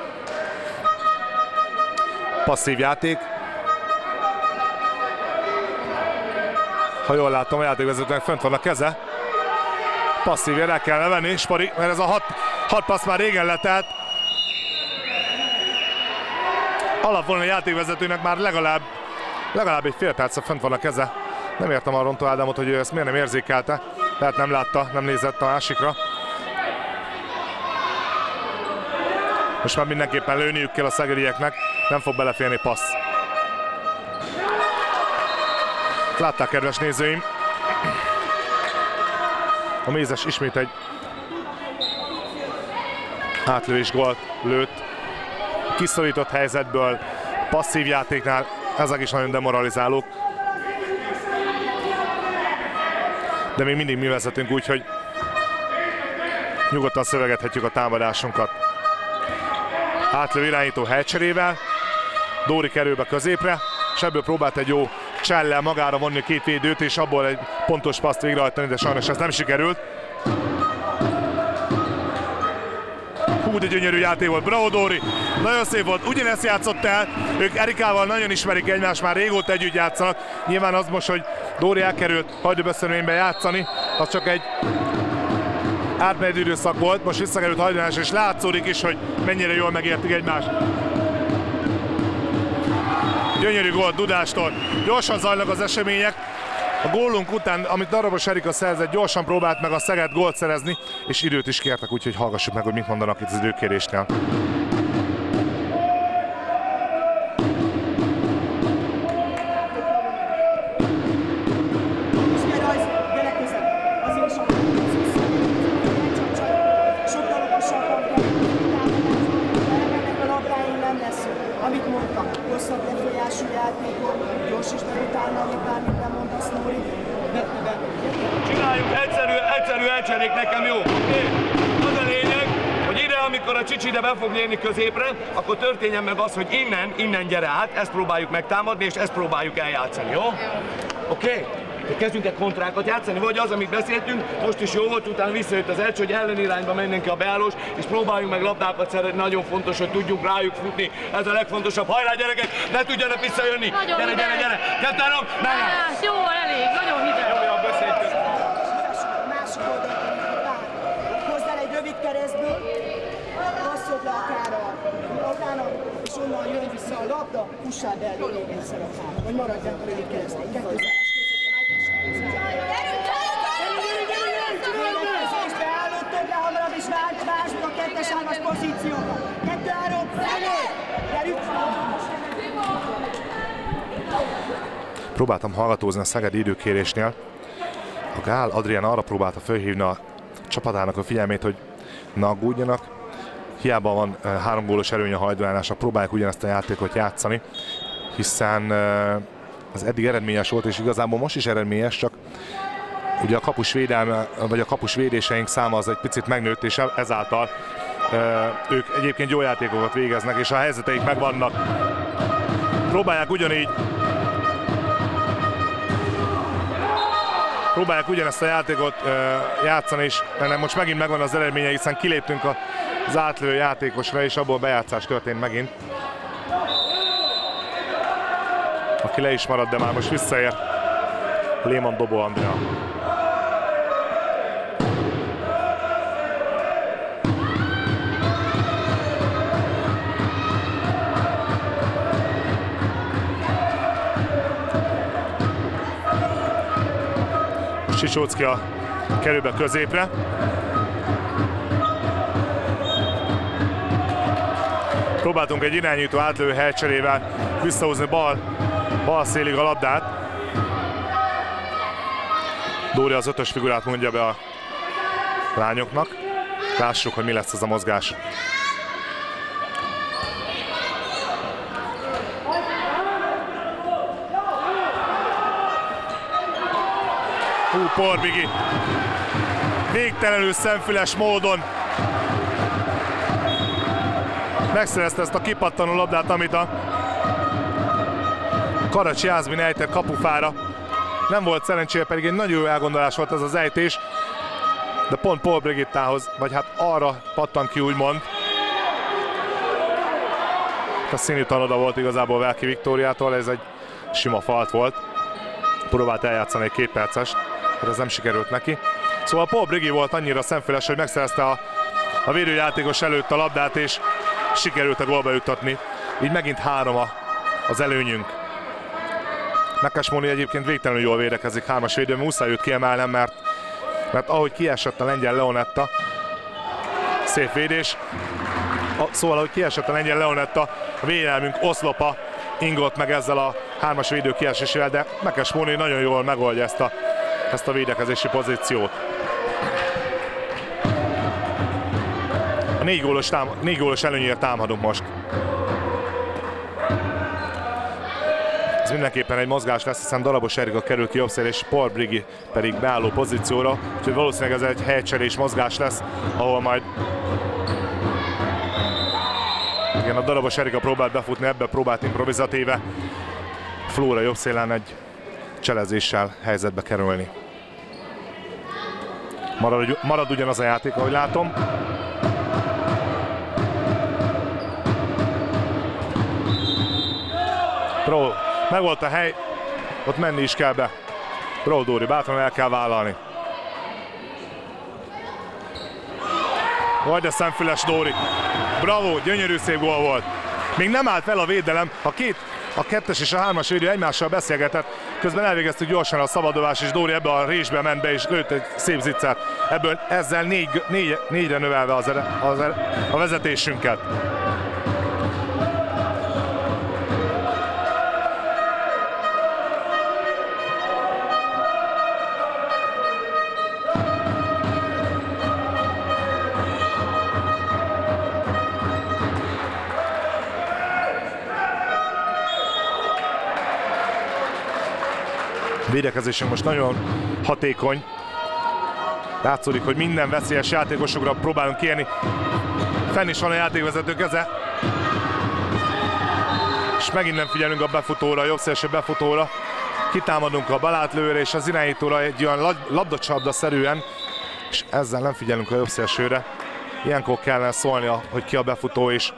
Passzív játék. Ha jól látom, a játékvezetőnek fönt van a keze. Passzívért el kell venni, Spari, mert ez a 6 passz már régen letelt. Alapvolna a játékvezetőnek már legalább egy fél percre fönt van a keze. Nem értem a Rontó Ádámot, hogy ő ezt miért nem érzékelte. Lehet nem látta, nem nézett a másikra. Most már mindenképpen lőniük kell a szegedieknek, nem fog beleférni passz. Látták, kedves nézőim? A Mézes ismét egy átlövés gólt lőtt. Kiszorított helyzetből, passzív játéknál, ezek is nagyon demoralizálók. De még mindig mi vezetünk, úgyhogy nyugodtan szövegethetjük a támadásunkat. átlő irányító helycserével. Dóri kerül be középre, és ebből próbált egy jó csellel magára vonni két védőt, és abból egy pontos paszt végrehajtani, de sajnos ez nem sikerült. Hú, de gyönyörű játék volt, bravo Dóri! Nagyon szép volt, ugyanezt játszott el, ők Erikával nagyon ismerik egymást, már régóta együtt játszanak. Nyilván az most, hogy Dóri elkerült Hajdúböszörménybe játszani, az csak egy átmeneti időszak volt, most visszakerült Hajdúnás, és látszódik is, hogy mennyire jól megértik egymást. Gyönyörű gól Dudástól, gyorsan zajlanak az események. A gólunk után, amit Darabos Erika szerzett, gyorsan próbált meg a Szeged gólt szerezni, és időt is kértek, úgyhogy hallgassuk meg, hogy mit mondanak itt az időkérésnél. Amit mondtam, hosszabb lefolyású játékot, gyors és megutálni, bármit nem mondasz, Nóri. Csináljuk egyszerű elcserék nekem, jó? Oké? Az a lényeg, hogy ide, amikor a Csicsi ide be fog lépni középre, akkor történjen meg az, hogy innen gyere át, ezt próbáljuk megtámadni, és ezt próbáljuk eljátszani, jó? Oké? Kezdjünk egy kontrákat játszani, vagy az, amit beszéltünk, most is jó volt, utána visszajött az Elcs, hogy ellenirányba mennénk ki a beállós, és próbáljunk meg labdákat szeretni, nagyon fontos, hogy tudjunk rájuk futni, ez a legfontosabb. Hajrá gyerekek, ne tudjanak visszajönni! Gyere! Kettő-három, menj! Jó, elég, nagyon hideg. Jó, beszéltünk. Másik oldalon pár. Hozzál egy rövid keresztből, passzod le akár a labdának, és onnan jön vissza a labda, fussál be elő még egyszer akár, vagy maradjunk a rövid keresztből. Vásd a 2-3-as pozícióba. 2-3, gyerünk! Próbáltam hallgatózni a szegedi időkérésnél. A Gál Adrián arra próbálta felhívni a csapatának a figyelmét, hogy ne aggódjanak. Hiába van 3 gólos előny a Hajdúnásnak, próbálják ugyanezt a játékot játszani, hiszen az eddig eredményes volt, és igazából most is eredményes, csak ugye a kapus védelme, vagy a kapus védéseink száma az egy picit megnőtt, és ezáltal ők egyébként jó játékokat végeznek, és a helyzeteik megvannak. Próbálják ugyanezt a játékot játszani, és ennek most megint megvan az eredménye, hiszen kiléptünk az átlövő játékosra, és abból bejátszás történt megint. Aki le is maradt, de már most visszaér. Léman Dobó Andrea. Csicsócki kerül be középre. Próbáltunk egy irányító átlövő helycserével visszahúzni bal szélig a labdát. Dóri az 5-ös figurát mondja be a lányoknak. Lássuk, hogy mi lesz ez a mozgás. Porbigi végtelenül szemfüles módon megszerezte ezt a kipattanó labdát, amit a Karacsi Jászmin ejtett kapufára. Nem volt szerencsére, pedig egy nagyon jó elgondolás volt ez az ejtés, de pont Paul Brigittához, vagy hát arra pattant ki, úgymond. A színűtlen oda volt igazából Velki Viktóriától, ez egy sima falt volt. Próbált eljátszani egy 2 percest, de ez nem sikerült neki. Szóval Paul Brigi volt annyira szemfüles, hogy megszerezte a védőjátékos előtt a labdát, és sikerült a gólba juttatni. Így megint 3 az előnyünk. Mekesmóni egyébként végtelenül jól védekezik 3-as védő, muszáj őt kiemelnem, mert ahogy kiesett a lengyel Leonetta, szép védés. Szóval ahogy kiesett a lengyel Leonetta, a védelmünk oszlopa ingott meg ezzel a 3-as védő kiesésével, de Mekesmóni nagyon jól megoldja ezt a védekezési pozíciót. A 4 gólos előnyért támadunk most. Ez mindenképpen egy mozgás lesz, hiszen Darabos Erika kerül ki jobbszél, és Paul Brigi pedig beálló pozícióra, úgyhogy valószínűleg ez egy helycserés mozgás lesz, ahol majd Igen, a darabos Erika próbált befutni, ebbe próbált improvizatíve Flóra jobb szélán egy cselezéssel helyzetbe kerülni. Marad ugyanaz a játék, ahogy látom. Bravo, meg volt a hely, ott menni is kell be. Bravo Dóri, bátran el kell vállalni. Vagy a szemfüles Dóri. Bravo, gyönyörű szép gól volt. Még nem állt fel a védelem, a kettes és a hármas védő egymással beszélgetett, közben elvégeztük gyorsan a szabadobás, és Dóri ebbe a résbe ment be, és lőtt egy szép zicsert. Ebből ezzel négyre növelve a vezetésünket. Védekezésünk most nagyon hatékony. Látszódik, hogy minden veszélyes játékosokra próbálunk kérni. Fenn is van a játékvezető keze. És megint nem figyelünk a befutóra, a jobbszélső befutóra. Kitámadunk a balátlőre és az irányítóra egy olyan labdacsapda-szerűen. És ezzel nem figyelünk a jobbszélsőre. Ilyenkor kellene szólnia, hogy ki a befutó is.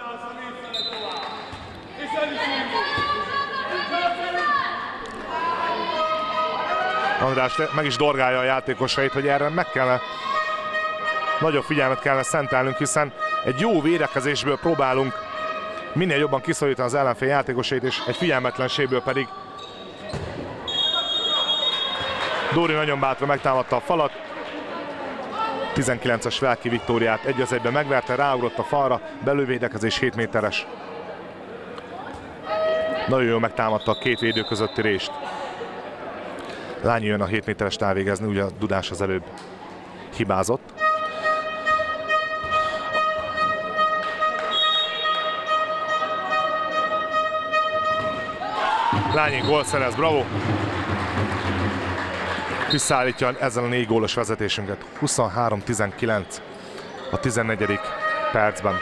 András meg is dorgálja a játékosait, hogy erre nagyobb figyelmet kellene szentelnünk, hiszen egy jó védekezésből próbálunk minél jobban kiszorítani az ellenfél játékosait, és egy figyelmetlenségből pedig Dóri nagyon bátran megtámadta a falat. 19-es Velki Viktóriát 1-1-ben megverte, ráugrott a falra, belővédekezés 7 méteres. Nagyon jól megtámadta a két védő közötti rést. Lányi jön a 7 méterest elvégezni, ugye a Dudás az előbb hibázott. Lányi gól szerez, bravo! Visszaállítja ezzel a 4 gólos vezetésünket. 23-19 a 14. percben.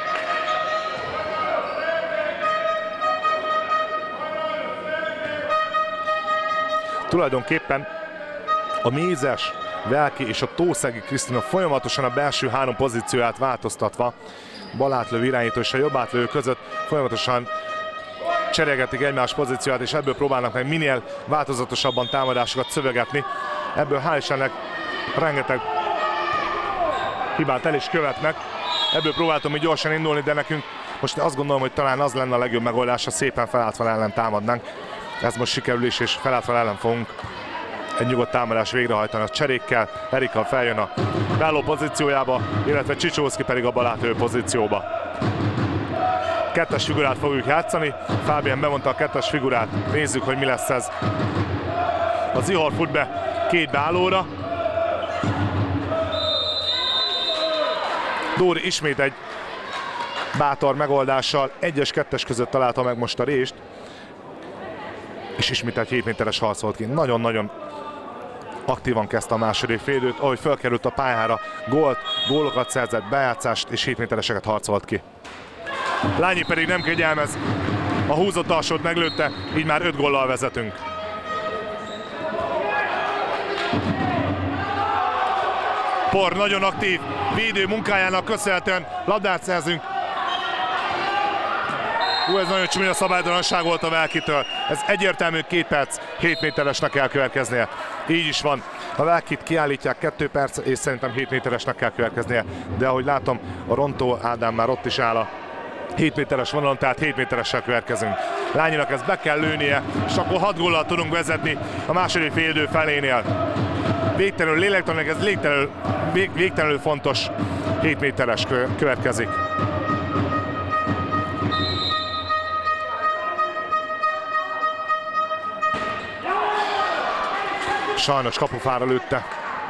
Tulajdonképpen a Mézes, Velki és a Tószegi Krisztina folyamatosan a belső 3 pozícióját változtatva, balátlövő irányító és a jobbátlövő között folyamatosan cserélgetik egymás pozícióját, és ebből próbálnak meg minél változatosabban támadásokat szövegetni. Ebből hál' Istennek rengeteg hibát el is követnek. Ebből próbáltam így gyorsan indulni, de nekünk most azt gondolom, hogy talán az lenne a legjobb megoldás, ha szépen felálltva ellen támadnánk. Ez most sikerül is, és felálltva ellen fogunk egy nyugodt támadás végrehajtani a cserékkel. Erika feljön a beálló pozíciójába, illetve Csicsószki pedig a balátlövő pozícióba. Kettes figurát fogjuk játszani. Fábián bemondta a kettes figurát. Nézzük, hogy mi lesz ez. A Zihar fut be 2 beállóra. Dóri ismét egy bátor megoldással 1-2 között találta meg most a rést. És ismét egy 7 méteres harc volt ki. Nagyon-nagyon aktívan kezdte a második félidőt, ahogy felkerült a pályára, gólokat szerzett, bejátszást és 7 métereseket harcolt ki. Lányi pedig nem kegyelmez, a húzott alsót meglőtte, így már 5 góllal vezetünk. Por nagyon aktív, védő munkájának köszönhetően labdát szerzünk. Ez nagyon csúnya szabálytalanság volt a Velkitől. Ez egyértelmű 2 perc, 7 méteresnek kell következnie. Így is van. A Velkit kiállítják 2 perc, és szerintem 7 méteresnek kell következnie. De ahogy látom, a Rontó Ádám már ott is áll a 7 méteres vonalon, tehát 7 méteressel következünk. Lányinak ezt be kell lőnie, és akkor 6 góllal tudunk vezetni a második félidő felénél. Végtelenül lélektelenek, ez végtelenül fontos. 7 méteres következik. Sajnos kapufára lőtte.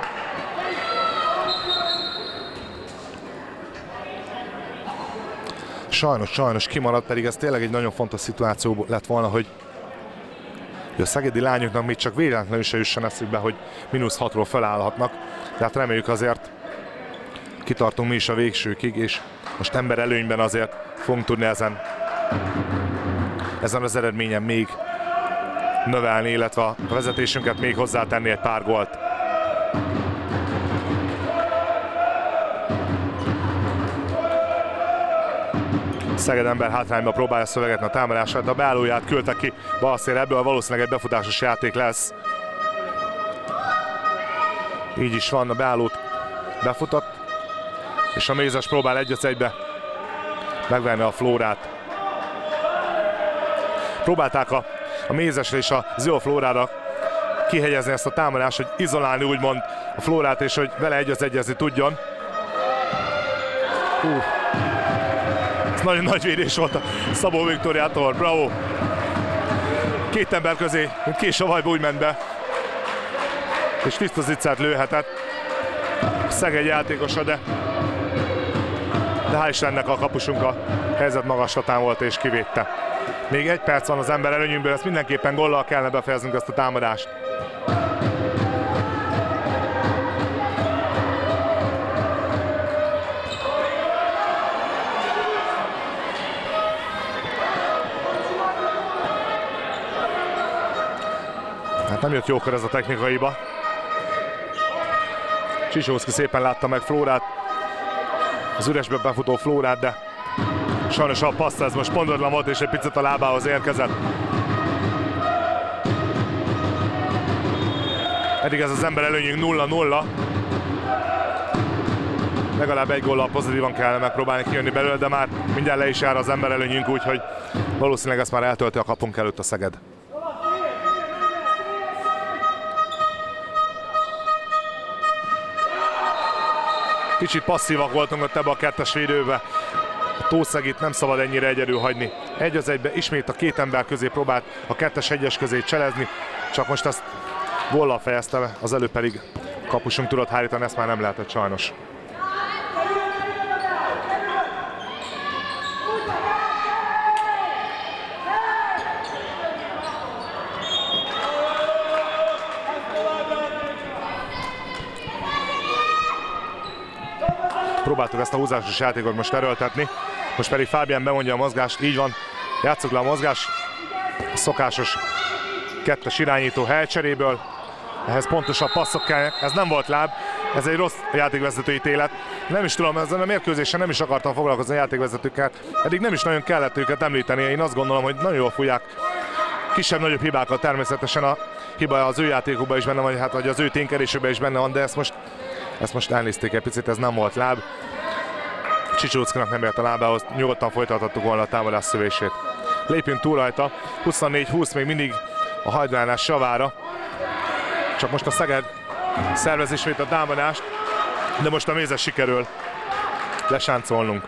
Sajnos kimaradt, pedig ez tényleg egy nagyon fontos szituáció lett volna, hogy a szegedi lányoknak még csak véletlenül se jusson eszükbe, hogy -6-ról felállhatnak. Tehát reméljük azért kitartunk mi is a végsőkig, és most ember előnyben azért fogunk tudni ezen az eredményen még növelni, illetve a vezetésünket még hozzátenni egy pár gólt. Szeged ember hátrányba próbálja szövegetni a támadását, a beállóját küldte ki balszélre, ebből valószínűleg egy befutásos játék lesz. Így is van, a beállót befutott, és a Mézes próbál 1-1-be megverni a Flórát. Próbálták a Mézesre és a Zio Flórára kihegyezni ezt a támadást, hogy izolálni úgymond a Flórát, és hogy vele 1-1-ezni tudjon. Ez nagyon nagy védés volt a Szabó Viktóriától, bravo! Két ember közé, mint kés a vajba úgy ment be, és tiszta zicsert lőhetett. Szeged játékosa, de hál' Istennek a kapusunk a helyzet magaslatán volt és kivédte. Még 1 perc van az ember előnyünkből, ezt mindenképpen góllal kellene befejeznünk ezt a támadást. Hát nem jött jókor ez a technikaiba. Csicsószki szépen látta meg Flórát, az üresbe befutó Flórát, de sajnos a passz ez most pontatlan volt, és egy picit a lábához érkezett. Eddig ez az ember előnyünk 0-0. Legalább egy góllal pozitívan kellene megpróbálni kijönni belőle, de már mindjárt le is jár az ember előnyünk, úgyhogy valószínűleg ezt már eltölti a kapunk előtt a Szeged. Kicsit passzívak voltunk ott ebbe a 2-es védőbe. A Tószegit nem szabad ennyire egyedül hagyni. 1-1-be ismét a két ember közé próbált a 2-1-es közé cselezni, csak most ezt góllal fejezte be, az előbb pedig kapusunk tudott hárítani, ezt már nem lehetett sajnos. Próbáltuk ezt a húzásos játékot most erőltetni, most pedig Fábián bemondja a mozgást, így van, játsszuk le a mozgás, a szokásos 2-es irányító helycseréből, ehhez pontosabb passzok kell, ez nem volt láb, ez egy rossz játékvezető ítélet. Nem is tudom, ezen a mérkőzésen nem is akartam foglalkozni a játékvezetőkkel, eddig nem is nagyon kellett őket említeni, én azt gondolom, hogy nagyon jól fújják. Kisebb-nagyobb hibákkal természetesen a hiba az ő játékukban is benne van, hát vagy az ő ténykedésükben is benne van, de ezt most elnézték egy picit, ez nem volt láb. Csicsóckinak nem ért a lábához, nyugodtan folytathattuk volna a támadás szövését. Lépjünk túl rajta, 24-20 még mindig a Hajdújánás javára. Csak most a Szeged szervez ismét a támadást, de most a Mézes sikerül lesáncolnunk.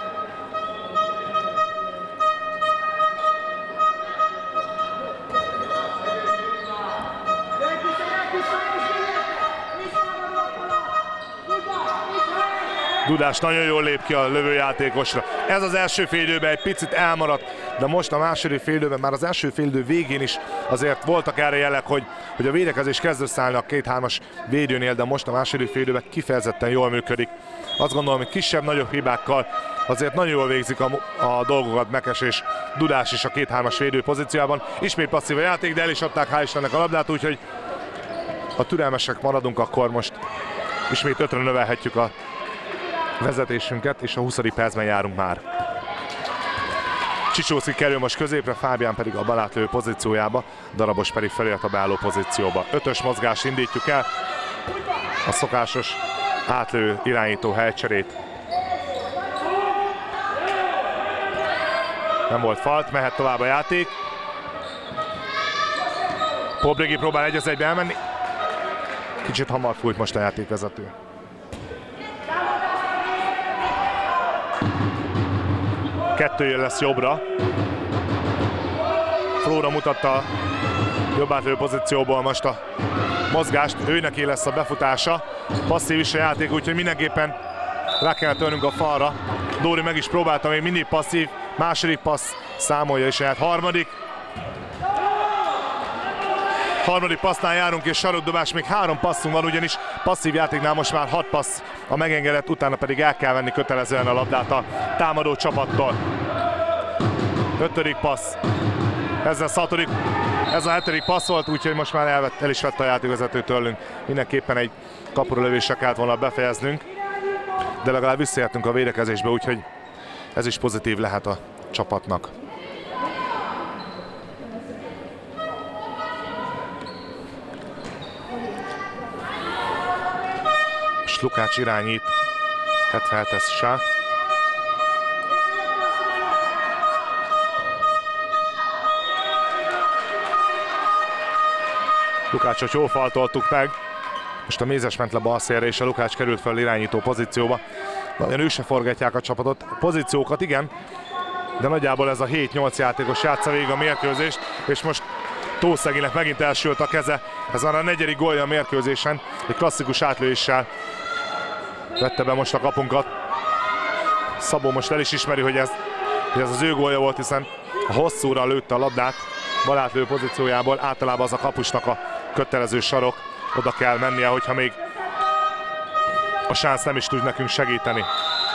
Dudás nagyon jól lép ki a lövőjátékosra. Ez az első félidőben egy picit elmaradt, de most a második félidőben, már az első félidő végén is azért voltak erre jelek, hogy a védekezés kezd összeállni a 2-3-as védőnél, de most a második félidőben kifejezetten jól működik. Azt gondolom, hogy kisebb-nagyobb hibákkal azért nagyon jól végzik a dolgokat Mekes és Dudás is a 2-3-as védő pozícióban. Ismét passzív a játék, de el is adták hál' Istennek a labdát, úgyhogy ha türelmesek maradunk, akkor most ismét 5-re növelhetjük a vezetésünket, és a 20. percben járunk már. Csicsószki kerül most középre, Fábián pedig a balátlő pozíciójába, Darabos pedig felért a beálló pozícióba. 5-ös mozgást indítjuk el, a szokásos átlő irányító helycserét. Nem volt falt, mehet tovább a játék. Pobregi próbál 1-1-be elmenni. Kicsit hamar fújt most a játékvezető. Kettőjön lesz jobbra. Flóra mutatta a jobb átlő pozícióból most a mozgást. Őneké lesz a befutása. Passzív is a játék, úgyhogy mindenképpen rá kell törnünk a falra. Dóri meg is próbálta, még mindig passzív. Második passz számolja is, hát harmadik. Harmadik passznál járunk és sarokdobás, még 3 passzunk van, ugyanis passzív játéknál most már 6 passz a megengedett, utána pedig el kell venni kötelezően a labdát a támadó csapattól. 5. passz. Ez a 7. passz volt, úgyhogy most már el is vette a játékvezető tőlünk. Mindenképpen egy kapuralövésre kellett volna befejeznünk, de legalább visszaértünk a védekezésbe, úgyhogy ez is pozitív lehet a csapatnak. Lukács irányít 77-essel. Lukácsot jól faltoltuk meg. Most a Mézes ment le bal szélre, és a Lukács került fel irányító pozícióba. Nagyon ő se forgatják a csapatot. A pozíciókat igen, de nagyjából ez a 7-8 játékos játsza végig a mérkőzést, és most Tószeginek megint elsült a keze. Ez már a 4. gólja a mérkőzésen. Egy klasszikus átlőéssel vette be most a kapunkat. Szabó most el is ismeri, hogy ez az ő gólja volt, hiszen a hosszúra lőtte a labdát balátlő pozíciójából. Általában az a kapusnak a kötelező sarok. Oda kell mennie, hogyha még a sánc nem is tud nekünk segíteni.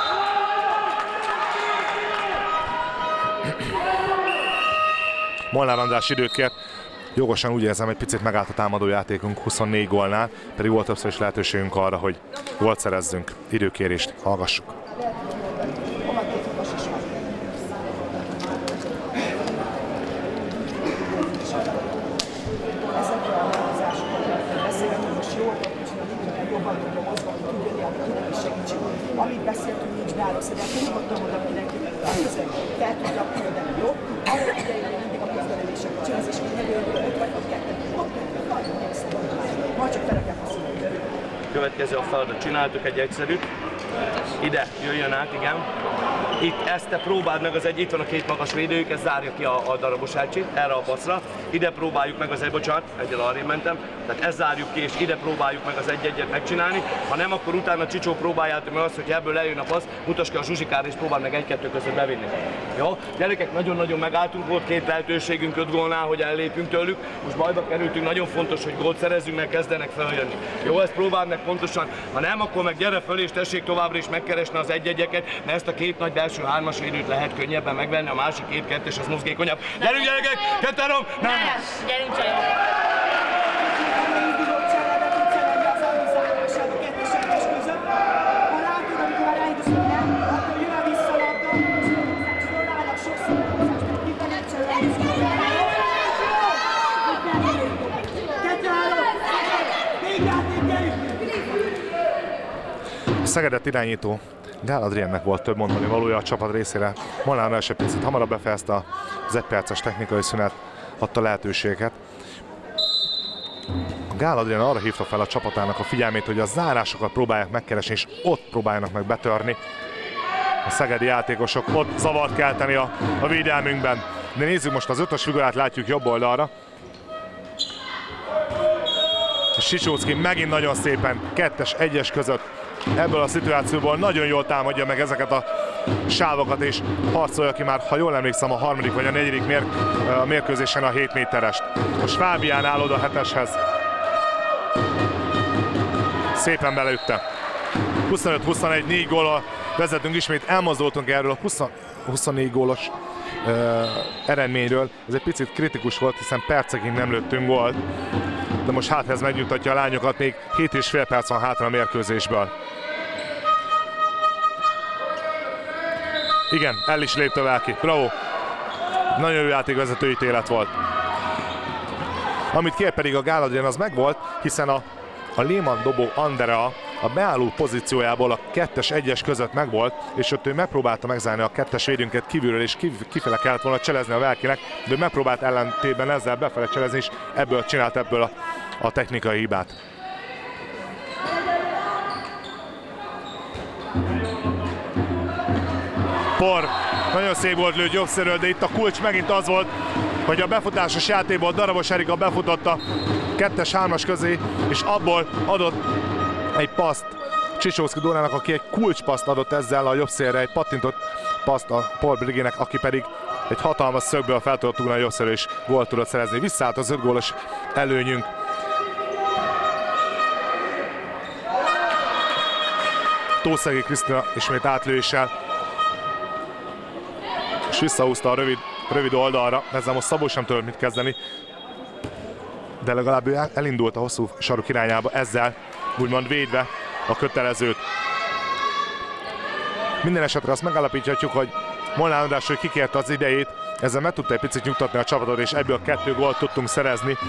Molnár András időt kért. Jogosan úgy érzem, egy picit megállt a támadójátékunk 24 gólnál, pedig volt többször is lehetőségünk arra, hogy gólt szerezzünk. Időkérést hallgassuk. Amit beszéltünk, nincs beállószerűen, nyugodtan mondom mindenkinek, fel tudjak küldeni, jó? Arra idejére mindig a közbenelések, csinálsz, és én ott vagy, ott kettő. Majd csak felekkel faszolni. Következő a feladat, csináltuk egy egyszerűt. Ide jöjjön át, igen. Itt ezt te próbáld meg, itt van a 2 magas védőjük, ez zárja ki a darabos ácsit, erre a passzra. Ide próbáljuk meg bocsánat, egyel arrébb mentem. Tehát ezt zárjuk ki, és ide próbáljuk meg az 1-1-et megcsinálni. Ha nem, akkor utána Csicsó próbáljátok meg azt, hogy ebből lejön a passz, mutass ki a Zsuzsikára, és próbáld meg 1-2 között bevinni. Jó? Gyerekek, nagyon-nagyon megálltunk, volt 2 lehetőségünk 5 gólnál, hogy ellépünk tőlük. Most bajba kerültünk, nagyon fontos, hogy gólt szerezzünk, mert kezdenek feljönni. Jó, ezt próbáld meg pontosan. Ha nem, akkor meg gyere föl, és tessék továbbra is megkeresni az 1-1-eket, mert ezt a 2 nagy belső 3-as védőt lehet könnyebben megvenni, a másik 2-2-es az mozgékonyabb. Gyerünk gyerekek! 2-3! Nem! Gyerünk csajok! Szegedet irányító Gál Adriennek volt több mondani valója a csapat részére. Molnár első picit hamarabb befejezte az 1 perces technikai szünet, adta lehetőséget. Gál Adrien arra hívta fel a csapatának a figyelmét, hogy a zárásokat próbálják megkeresni, és ott próbáljanak meg betörni. A szegedi játékosok ott zavart kelteni a védelmünkben. De nézzük most az 5-ös figurát, látjuk jobb oldalra. Sicsóczki megint nagyon szépen 2-es, 1-es között ebből a szituációból nagyon jól támadja meg ezeket a sávokat, és harcolja ki már, ha jól emlékszem, a 3. vagy a 4. mérkőzésen a 7 méterest. Most Fábián áll oda a 7-eshez. Szépen beleütte. 25-21, 4 góllal vezetünk ismét, elmozdultunk erről a 24 gólos eredményről. Ez egy picit kritikus volt, hiszen percekig nem lőttünk gólt. De most hát ez megnyugtatja a lányokat, még 7,5 perc van hátra a mérkőzésből. Igen, el is lépte Válki. Bravo! Nagyon jó játékvezető ítélet volt. Amit kér pedig a Gál Adrien, az megvolt, hiszen a Lehmann dobó Andrea a beálló pozíciójából a 2-es, 1-es között megvolt, és ott ő megpróbálta megzárni a 2-es védőnket kívülről, és kifele kellett volna cselezni a Válkinek, de ő megpróbált ellentétben ezzel befele cselezni, és csinált ebből a technikai hibát. Por, nagyon szép volt lőtt jobbszörről, de itt a kulcs megint az volt, hogy a befutásos játékból Darabos Erika befutott a 2-es, 3-as közé, és abból adott egy paszt Csicsóczki Dórának, aki egy kulcspaszt adott ezzel a jobb szélre, egy pattintott paszt a Paul Brigének, aki pedig egy hatalmas szögből fel tudott ugrani jogszerű és gólt tudott szerezni. Visszaállt az 5 gólos előnyünk. Tószegi Krisztina ismét átlőéssel, és visszahúzta a rövid oldalra, ezzel most Szabó sem tudott mit kezdeni, de legalább ő elindult a hosszú sarok irányába, ezzel úgymond védve a kötelezőt. Minden esetre azt megállapíthatjuk, hogy Molnár András, hogy kikérte az idejét, ezzel meg tudta egy picit nyugtatni a csapatot, és ebből 2 gólt tudtunk szerezni.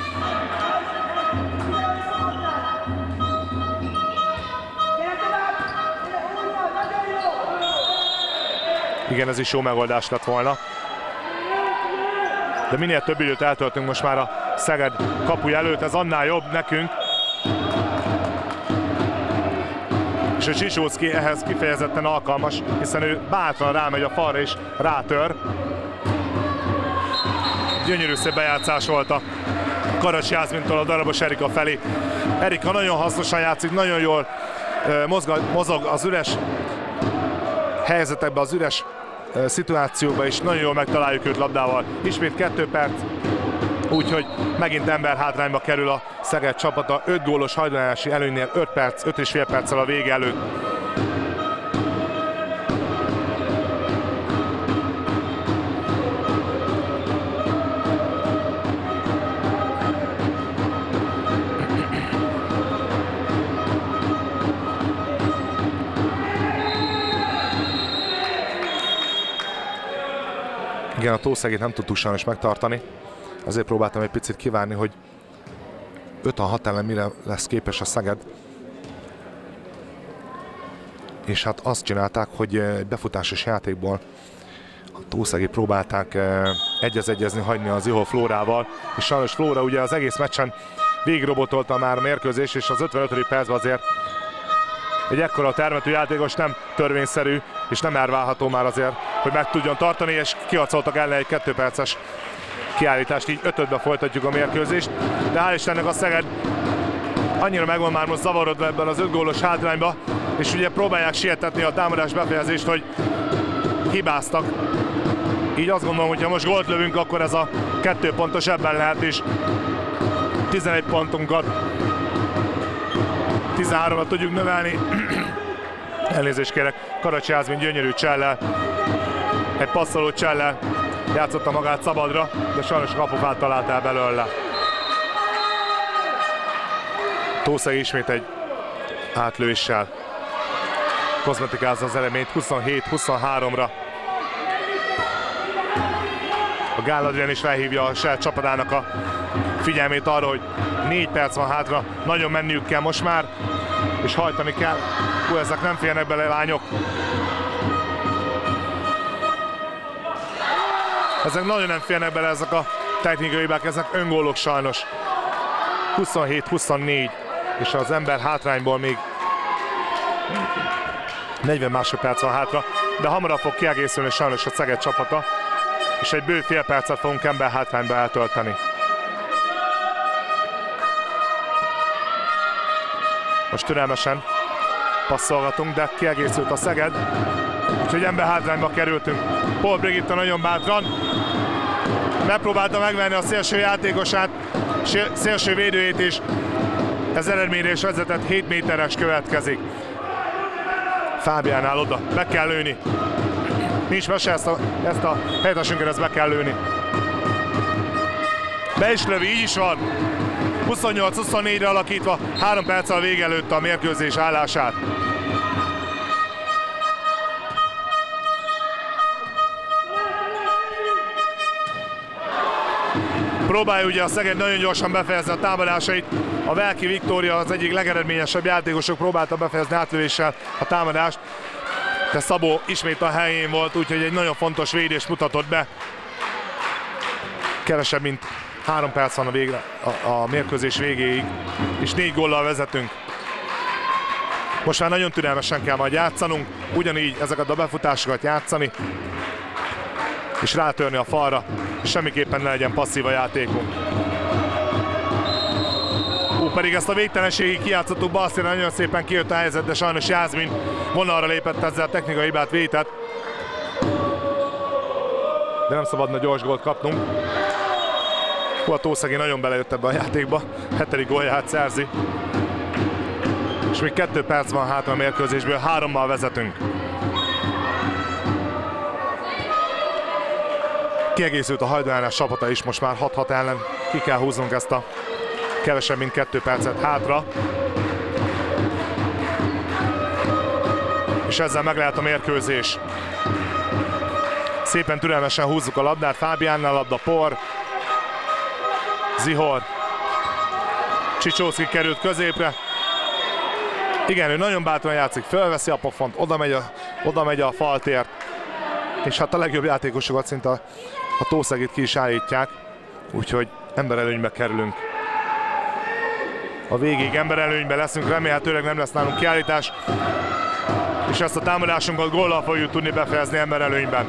Igen, ez is jó megoldás lett volna. De minél több időt eltöltünk most már a Szeged kapuja előtt, ez annál jobb nekünk. És a Zsizsóczki ehhez kifejezetten alkalmas, hiszen ő bátran rámegy a falra és rátör. Gyönyörű szép bejátszás volt a Karacs Jászmintól a darabos Erika felé. Erika nagyon hasznosan játszik, nagyon jól mozog az üres helyzetekben, az üres szituációban, és nagyon jól megtaláljuk őt labdával. Ismét 2 perc, úgyhogy megint ember hátrányba kerül a Szeged csapata. 5 gólos hajdulási előnynél 5,5 perccel a vége előtt. Igen, a Tószegét nem tudtuk sajnos megtartani, azért próbáltam egy picit kivárni, hogy 5-6 ellen mire lesz képes a Szeged. És hát azt csinálták, hogy egy befutásos játékból a Tószegi próbálták egyezni, hagyni az Ihol Flórával, és sajnos Flóra ugye az egész meccsen végigrobotolta már a mérkőzés, és az 55. percben azért egy ekkora termetű játékos nem törvényszerű, és nem elvárható már azért, hogy meg tudjon tartani, és kiharcoltak ellen egy 2 perces kiállítást, így 5-5-be folytatjuk a mérkőzést. De hál' Istennek a Szeged annyira meg van már most zavarodva ebben az 5 gólos hátrányba, és ugye próbálják sietetni a támadás befejezést, hogy hibáztak. Így azt gondolom, hogy ha most gólt lövünk, akkor ez a 2 pontos ebben lehet, és 11 pontunkat 13-ra tudjuk növelni. Elnézést kérek, Karacsi Jászmin gyönyörű csellel, egy passzoló csellel játszotta magát szabadra, de sajnos a kapufát talált el belőle. Tószegi ismét egy átlőéssel kozmetikázza az eredményt 27-23-ra. A Gál Adrián is felhívja a saját csapatának a figyelmét arra, hogy 4 perc van hátra, nagyon menniük kell most már, és hajtani kell. Ezek nem férnek bele, lányok. Ezek nagyon nem férnek bele, ezek a technikai hibák, ezek öngólok sajnos. 27-24, és az ember hátrányból még 40 másodperc van hátra, de hamarabb fog kiegészülni sajnos a Szeged csapata, és egy bő fél percet fogunk ember hátrányba eltölteni. Most türelmesen passzolgatunk, de kiegészült a Szeged, úgyhogy ember hátrányba kerültünk. Paul Brigitta nagyon bátran megpróbálta megvenni a szélső játékosát, szélső védőjét, és ez eredményre is vezetett, 7 méteres következik. Fábiánál oda, be kell lőni. Nincs mese, ezt a helyetesünkön ezt be kell lőni. Be is lövi, így is van. 28-24-re alakítva, 3 perccel a vége előtt a mérkőzés állását. Próbálja ugye a Szeged nagyon gyorsan befejezni a támadásait. A Velki Viktória, az egyik legeredményesebb játékosok, próbálta befejezni átlövéssel a támadást, de Szabó ismét a helyén volt, úgyhogy egy nagyon fontos védés mutatott be. Kevesebb, mint 3 perc van a végre, a mérkőzés végéig, és 4 góllal vezetünk. Most már nagyon türelmesen kell majd játszanunk, ugyanígy ezeket a befutásokat játszani, és rátörni a falra, és semmiképpen ne legyen passzív a játékunk. Pedig ezt a végtelenségig kijátszottuk, balszínre nagyon szépen kijött a helyzet, de sajnos Jászmin vonalra lépett, ezzel a technikai hibát vétett. de nem szabadna gyors gólt kapnunk. A Tószegi nagyon belejött ebbe a játékba, 7. gólját szerzi. És még 2 perc van hátra a mérkőzésből, 3-mal vezetünk. Kiegészült a Hajdú-Nándás csapata is most már 6-6 ellen. Ki kell húznunk ezt a kevesebb mint 2 percet hátra. És ezzel meg lehet a mérkőzés. Szépen türelmesen húzzuk a labdát, Fábiánnal labda por. Zihor. Csicsószki került középre. Igen, ő nagyon bátran játszik, fölveszi a pofont, oda megy a faltért. És hát a legjobb játékosokat szinte a Tószegit ki is állítják. Úgyhogy emberelőnybe kerülünk. A végig emberelőnybe leszünk, remélhetőleg nem lesz nálunk kiállítás. És ezt a támadásunkat góllal fogjuk tudni befejezni emberelőnyben.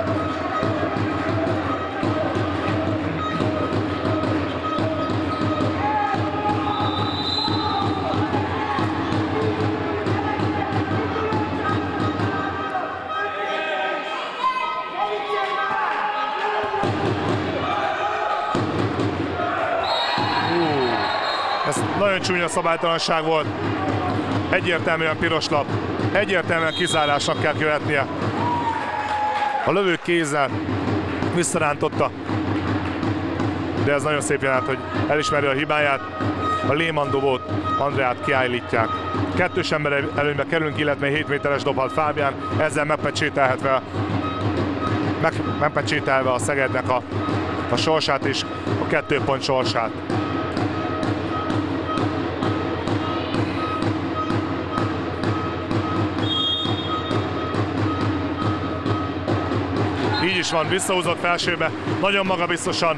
Ez nagyon csúnya szabálytalanság volt. Egyértelműen piros lap. Egyértelműen kizárásnak kell követnie. A lövő kézzel visszarántotta. De ez nagyon szép jelent, hogy elismeri a hibáját. A Lehmann dobót, Andreát kiállítják. 2-s ember előnybe kerülünk, illetve 7 méteres dobhat Fábián. Ezzel megpecsételve a Szegednek a sorsát és a 2 pont sorsát. Így is van, visszahúzott felsőbe, nagyon magabiztosan.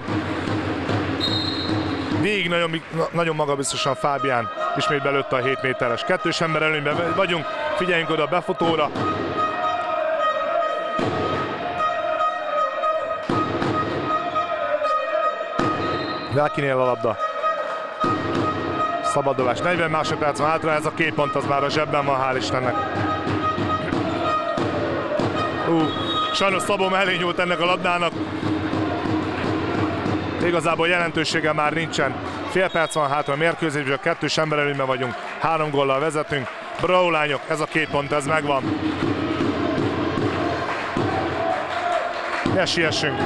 Végig nagyon magabiztosan Fábián ismét belőtte a 7 méteres. 2-s ember előnyben vagyunk, figyeljünk oda a befutóra. Velkinél a labda. Szabaddobás, 40 másodperc van hátra, ez a 2 pont az már a zsebben van, hál' Istennek. Sajnos Szabó mellé nyúlt ennek a labdának. Igazából jelentősége már nincsen. Fél perc van hátra a mérkőzésből, 2-s emberelőnyben vagyunk, 3 góllal vezetünk. Bravo lányok, ez a 2 pont, ez megvan. Ne siessünk.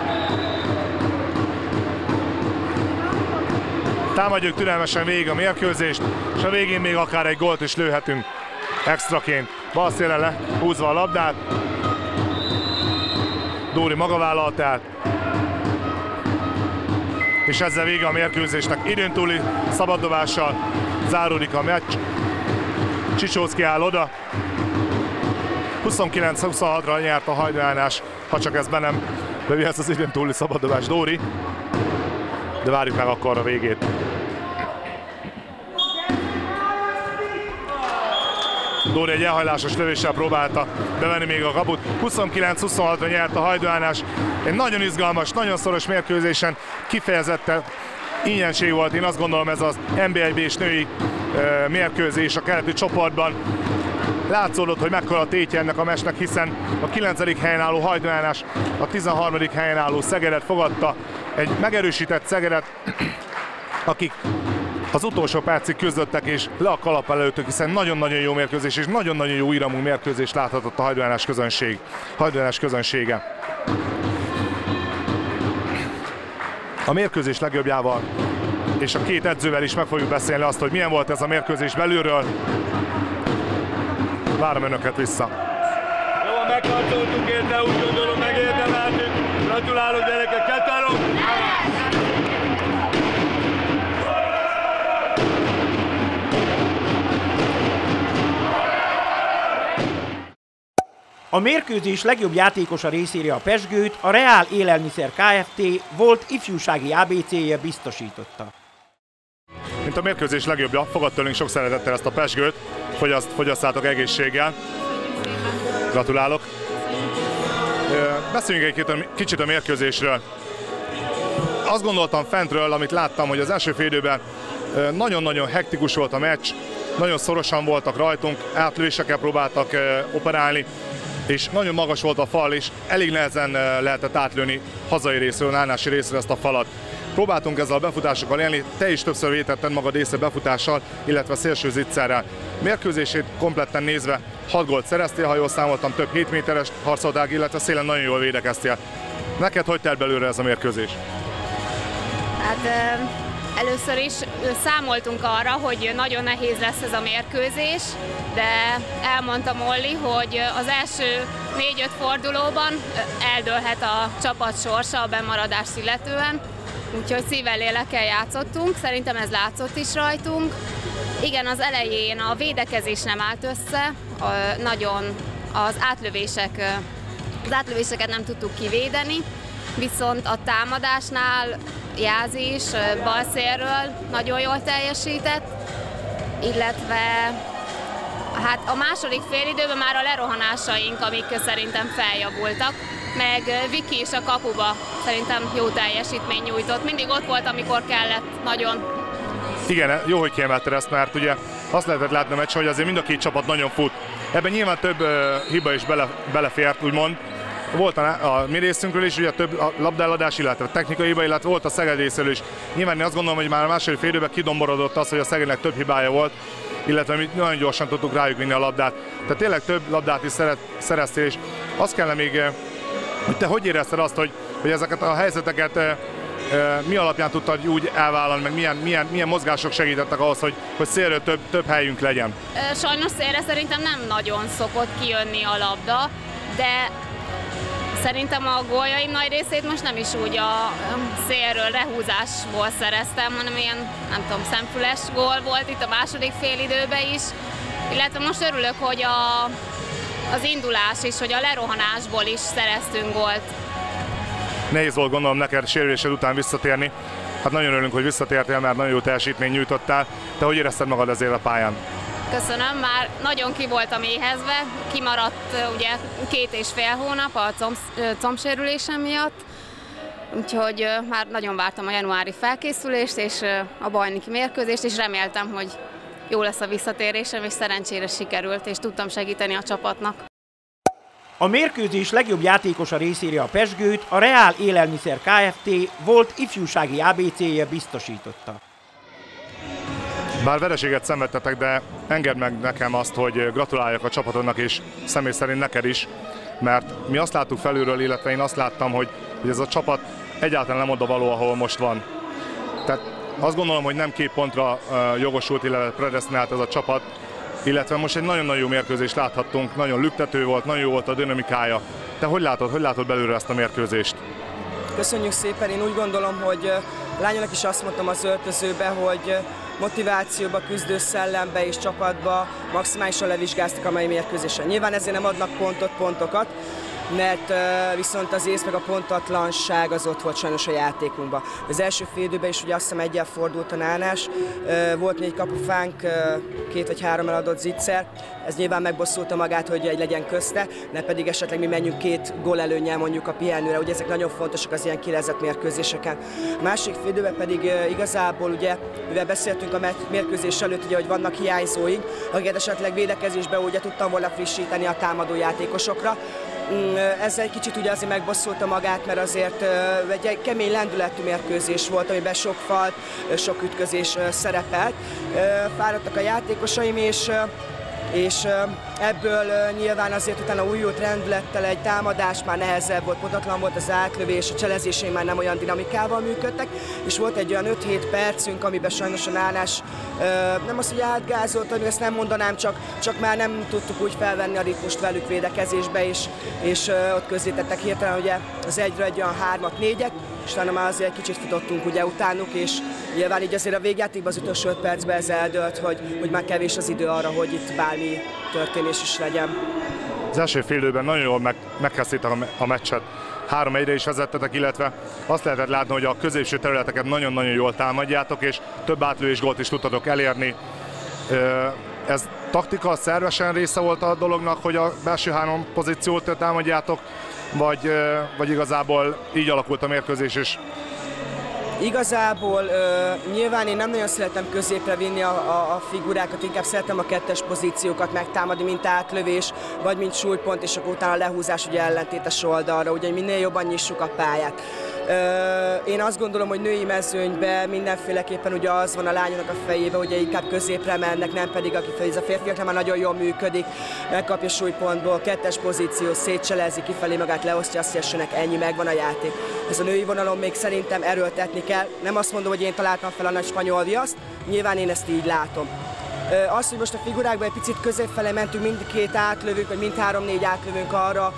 Támadjuk türelmesen végig a mérkőzést, és a végén még akár egy gólt is lőhetünk extraként. Bal szélen lehúzva a labdát. Dóri maga vállalta át. És ezzel vége a mérkőzésnek. Időn túli szabaddobással záródik a meccs. Csicsószki áll oda. 29-26-ra nyert a Hajdú-Nándás, ha csak ez be nem lövi ezt az időn túli szabaddobás Dóri. De várjuk meg akkor a végét. Dóri egy elhajlásos lövéssel próbálta bevenni még a kaput. 29-26-ra nyert a Hajdú-Nándás. Egy nagyon izgalmas, nagyon szoros mérkőzésen kifejezetten ingyenség volt. Én azt gondolom, ez az NB1-B-s női mérkőzés a keleti csoportban. Látszódott, hogy mekkora a tétje ennek a meccsnek, hiszen a 9. helyen álló Hajdú-Nándás a 13. helyen álló Szegedet fogadta. Egy megerősített Szegedet, akik az utolsó percig küzdöttek és le a kalap előttük, hiszen nagyon-nagyon jó mérkőzés és nagyon-nagyon jó iramú mérkőzés láthatott a Hajdú-Nándás közönsége. A mérkőzés legjobbjával és a 2 edzővel is meg fogjuk beszélni azt, hogy milyen volt ez a mérkőzés belülről. Várom önöket vissza. Jó, megharcoltunk érte, úgy gondolom megérdemeltük. Gratulálok gyerekek, kettelok! A mérkőzés legjobb játékosa részére a pezsgőt a Reál Élelmiszer Kft. Volt ifjúsági ABC-je biztosította. Mint a mérkőzés legjobbja, fogad tőlünk sok szeretettel ezt a pezsgőt, fogyasszátok egészséggel. Gratulálok. Beszéljünk egy kicsit a mérkőzésről. Azt gondoltam fentről, amit láttam, hogy az első fél időben nagyon-nagyon hektikus volt a meccs, nagyon szorosan voltak rajtunk, átlövésekkel próbáltak operálni, és nagyon magas volt a fal, és elég nehezen lehetett átlőni hazai részről, nánási részről ezt a falat. Próbáltunk ezzel a befutásokkal élni, te is többször vétetted magad észre befutással, illetve szélső zicserrel. Mérkőzését kompletten nézve 6 gólt szereztél, ha jól számoltam, több 7 méteres harcoltál, illetve szélen nagyon jól védekeztél. Neked hogy telt belőle ez a mérkőzés? Hát először is számoltunk arra, hogy nagyon nehéz lesz ez a mérkőzés, de elmondta Molly, hogy az első 4-5 fordulóban eldőlhet a csapat sorsa a bemaradást illetően, úgyhogy szívvel lélekkel játszottunk, szerintem ez látszott is rajtunk. Igen, az elején a védekezés nem állt össze, nagyon az átlövéseket nem tudtuk kivédeni, viszont a támadásnál Jázi is bal szélről nagyon jól teljesített, illetve hát a második félidőben már a lerohanásaink, amik szerintem feljavultak, meg Viki is a kapuba szerintem jó teljesítmény nyújtott. Mindig ott volt, amikor kellett, nagyon. Igen, jó, hogy kiemelted ezt, mert ugye azt lehetett látni a meccsen, hogy azért mind a két csapat nagyon fut. Ebben nyilván több hiba is belefért, úgymond. Volt a mi részünkről is, ugye több a labdáladás, illetve a technikai hiba, illetve volt a Szeged részéről is. Nyilván én azt gondolom, hogy már a második fél időben kidomborodott az, hogy a Szegednek több hibája volt, illetve mi nagyon gyorsan tudtuk rájuk vinni a labdát. Tehát tényleg több labdát is szereztél, és azt kellene még, hogy te hogy érezted azt, hogy ezeket a helyzeteket mi alapján tudtad úgy elvállalni, meg milyen mozgások segítettek ahhoz, hogy szélről több helyünk legyen? Sajnos szélre szerintem nem nagyon szokott kijönni a labda, de szerintem a góljaim nagy részét most nem is úgy a szélről rehúzásból szereztem, hanem ilyen, nem tudom, szemfüles gól volt itt a második félidőben is. Illetve most örülök, hogy az indulás is, hogy a lerohanásból is szereztünk gólt. Nehéz volt gondolom neked sérülésed után visszatérni. Hát nagyon örülünk, hogy visszatértél, mert nagyon jó teljesítményt nyújtottál. Te hogy érezted magad ezért a pályán? Köszönöm, már nagyon ki voltam éhezve, kimaradt ugye 2,5 hónap a combsérülésem miatt, úgyhogy már nagyon vártam a januári felkészülést és a bajnoki mérkőzést, és reméltem, hogy jó lesz a visszatérésem, és szerencsére sikerült, és tudtam segíteni a csapatnak. A mérkőzés legjobb játékosa részére a pezsgőt a Reál Élelmiszer Kft. Volt ifjúsági ABC-je biztosította. Bár vereséget szenvedtetek, de engedd meg nekem azt, hogy gratuláljak a csapatodnak és személy szerint neked is, mert mi azt láttuk felülről, illetve én azt láttam, hogy ez a csapat egyáltalán nem oda való, ahol most van. Tehát azt gondolom, hogy nem 2 pontra jogosult, illetve predesztinált ez a csapat, illetve most egy nagyon-nagyon jó mérkőzést láthattunk, nagyon lüktető volt, nagyon jó volt a dinamikája. Te hogy látod belülről ezt a mérkőzést? Köszönjük szépen, én úgy gondolom, hogy lányoknak is azt mondtam az öltözőbe, hogy motivációba, küzdő szellembe és csapatba maximálisan levizsgáztak a mai mérkőzésen. Nyilván ezért nem adnak pontokat, mert viszont az ész meg a pontatlanság az ott volt sajnos a játékunkban. Az első fél időben is ugye azt hiszem egyel fordult a nánás, volt 4 kapufánk, 2 vagy 3 eladott zicser, ez nyilván megbosszulta magát, hogy egy legyen közte, ne pedig esetleg mi menjünk 2 gól előnnyel mondjuk a pihenőre, ugye ezek nagyon fontosak az ilyen kilezett mérkőzéseken. A másik fél időben pedig igazából ugye, mivel beszéltünk a mérkőzés előtt, ugye, hogy vannak hiányzóink, akiket esetleg védekezésben ugye tudtam volna frissíteni a támadó játékosokra. Ezzel egy kicsit ugye azért megbosszulta magát, mert azért egy kemény lendületű mérkőzés volt, amiben sok falt, sok ütközés szerepelt. Fáradtak a játékosaim, és ebből nyilván azért utána újult rendülettel egy támadás már nehezebb volt, pontatlan volt az átlövés, a cselezéseim már nem olyan dinamikával működtek, és volt egy olyan 5-7 percünk, amiben sajnos a nánás nem az, hogy átgázolt, hogy ezt nem mondanám, csak már nem tudtuk úgy felvenni a ritmust velük védekezésbe, és ott közzétettek hirtelen ugye az 1-ről egy olyan 3-4-et, és utána már azért egy kicsit futottunk ugye utánuk, és nyilván így azért a végjátékban az utolsó 5 percben ez eldőlt, hogy már kevés az idő arra, hogy itt bármi történés is legyen. Az első fél időben nagyon jól megkezdtétek a meccset. 3-1-re is vezettetek, illetve azt lehetett látni, hogy a középső területeket nagyon-nagyon jól támadjátok, és több átlövés gólt is tudtatok elérni. Ez taktika, szervesen része volt a dolognak, hogy a belső 3 pozíciót támadjátok, vagy igazából így alakult a mérkőzés is? Igazából nyilván én nem nagyon szeretem középre vinni a figurákat, inkább szeretem a kettes pozíciókat megtámadni, mint átlövés, vagy mint súlypont, és akkor utána a lehúzás ugye ellentétes oldalra, ugye minél jobban nyissuk a pályát. Én azt gondolom, hogy női mezőnyben mindenféleképpen ugye az van a lányoknak a fejében, hogy inkább középre mennek, nem pedig aki fel, ez a férfiakra már nagyon jól működik, megkapja súlypontból, kettes pozíció, szétcselezi kifelé magát, leosztja, azt jessenek, ennyi, megvan a játék. Ez a női vonalon még szerintem erőltetni kell. Nem azt mondom, hogy én találtam fel a nagy spanyol viaszt, nyilván én ezt így látom. Az, hogy most a figurákban egy picit középfelé mentünk, mindkét átlövünk, vagy mind 3-4 átlövünk arra,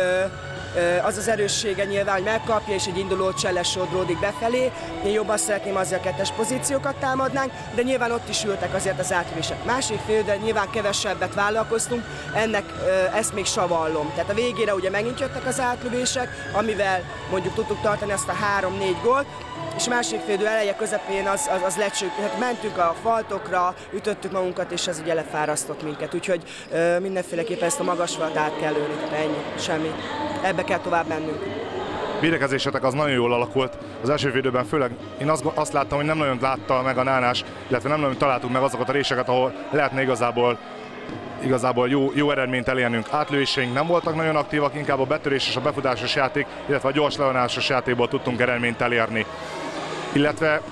az az erőssége nyilván, hogy megkapja, és egy induló cselle sodródik befelé. Én jobban szeretném azért a kettes pozíciókat támadnánk, de nyilván ott is ültek azért az átlövések. Másik fél, de nyilván kevesebbet vállalkoztunk, ezt még savallom. Tehát a végére ugye megint jöttek az átlövések, amivel mondjuk tudtuk tartani azt a 3-4 gólt, és másik félidő eleje közepén az lecsők, hát mentünk a faltokra, ütöttük magunkat, és ez ugye lefárasztott minket, úgyhogy mindenféleképpen ezt a magas falat át kell lőni, tehát ennyi, semmi. Ebbe kell tovább mennünk. Védekezésetek az nagyon jól alakult. Az első félidőben főleg én azt láttam, hogy nem nagyon látta meg a Nánás, illetve nem nagyon találtuk meg azokat a réseket, ahol lehetne igazából jó eredményt elérnünk. Átlőéseink nem voltak nagyon aktívak, inkább a betörés és a befutásos játék, illetve a gyors levonásos játékból tudtunk eredményt elérni. Illetve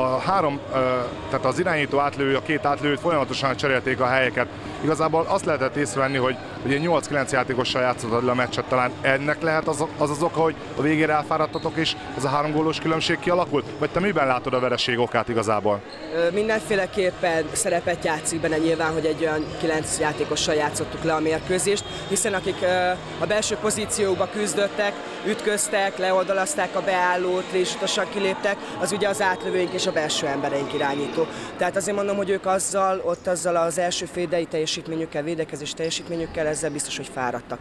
tehát az irányító átlövő, a két átlőt folyamatosan cserélték a helyeket. Igazából azt lehetett észrevenni, hogy ugye 8-9 játékossal játszottad le a meccset, talán ennek lehet az oka, hogy a végére elfáradtatok és ez a 3 gólos különbség kialakult? Vagy te miben látod a vereség okát igazából? Mindenféleképpen szerepet játszik benne nyilván, hogy egy olyan 9 játékossal játszottuk le a mérkőzést, hiszen akik a belső pozíciókba küzdöttek, ütköztek, leoldalazták a beállót, résutasan kiléptek, az ugye az átlövőink és a belső embereink irányító. Tehát azért mondom, hogy ők azzal az első félidei teljesítményükkel, védekezés teljesítményükkel, ezzel biztos, hogy fáradtak.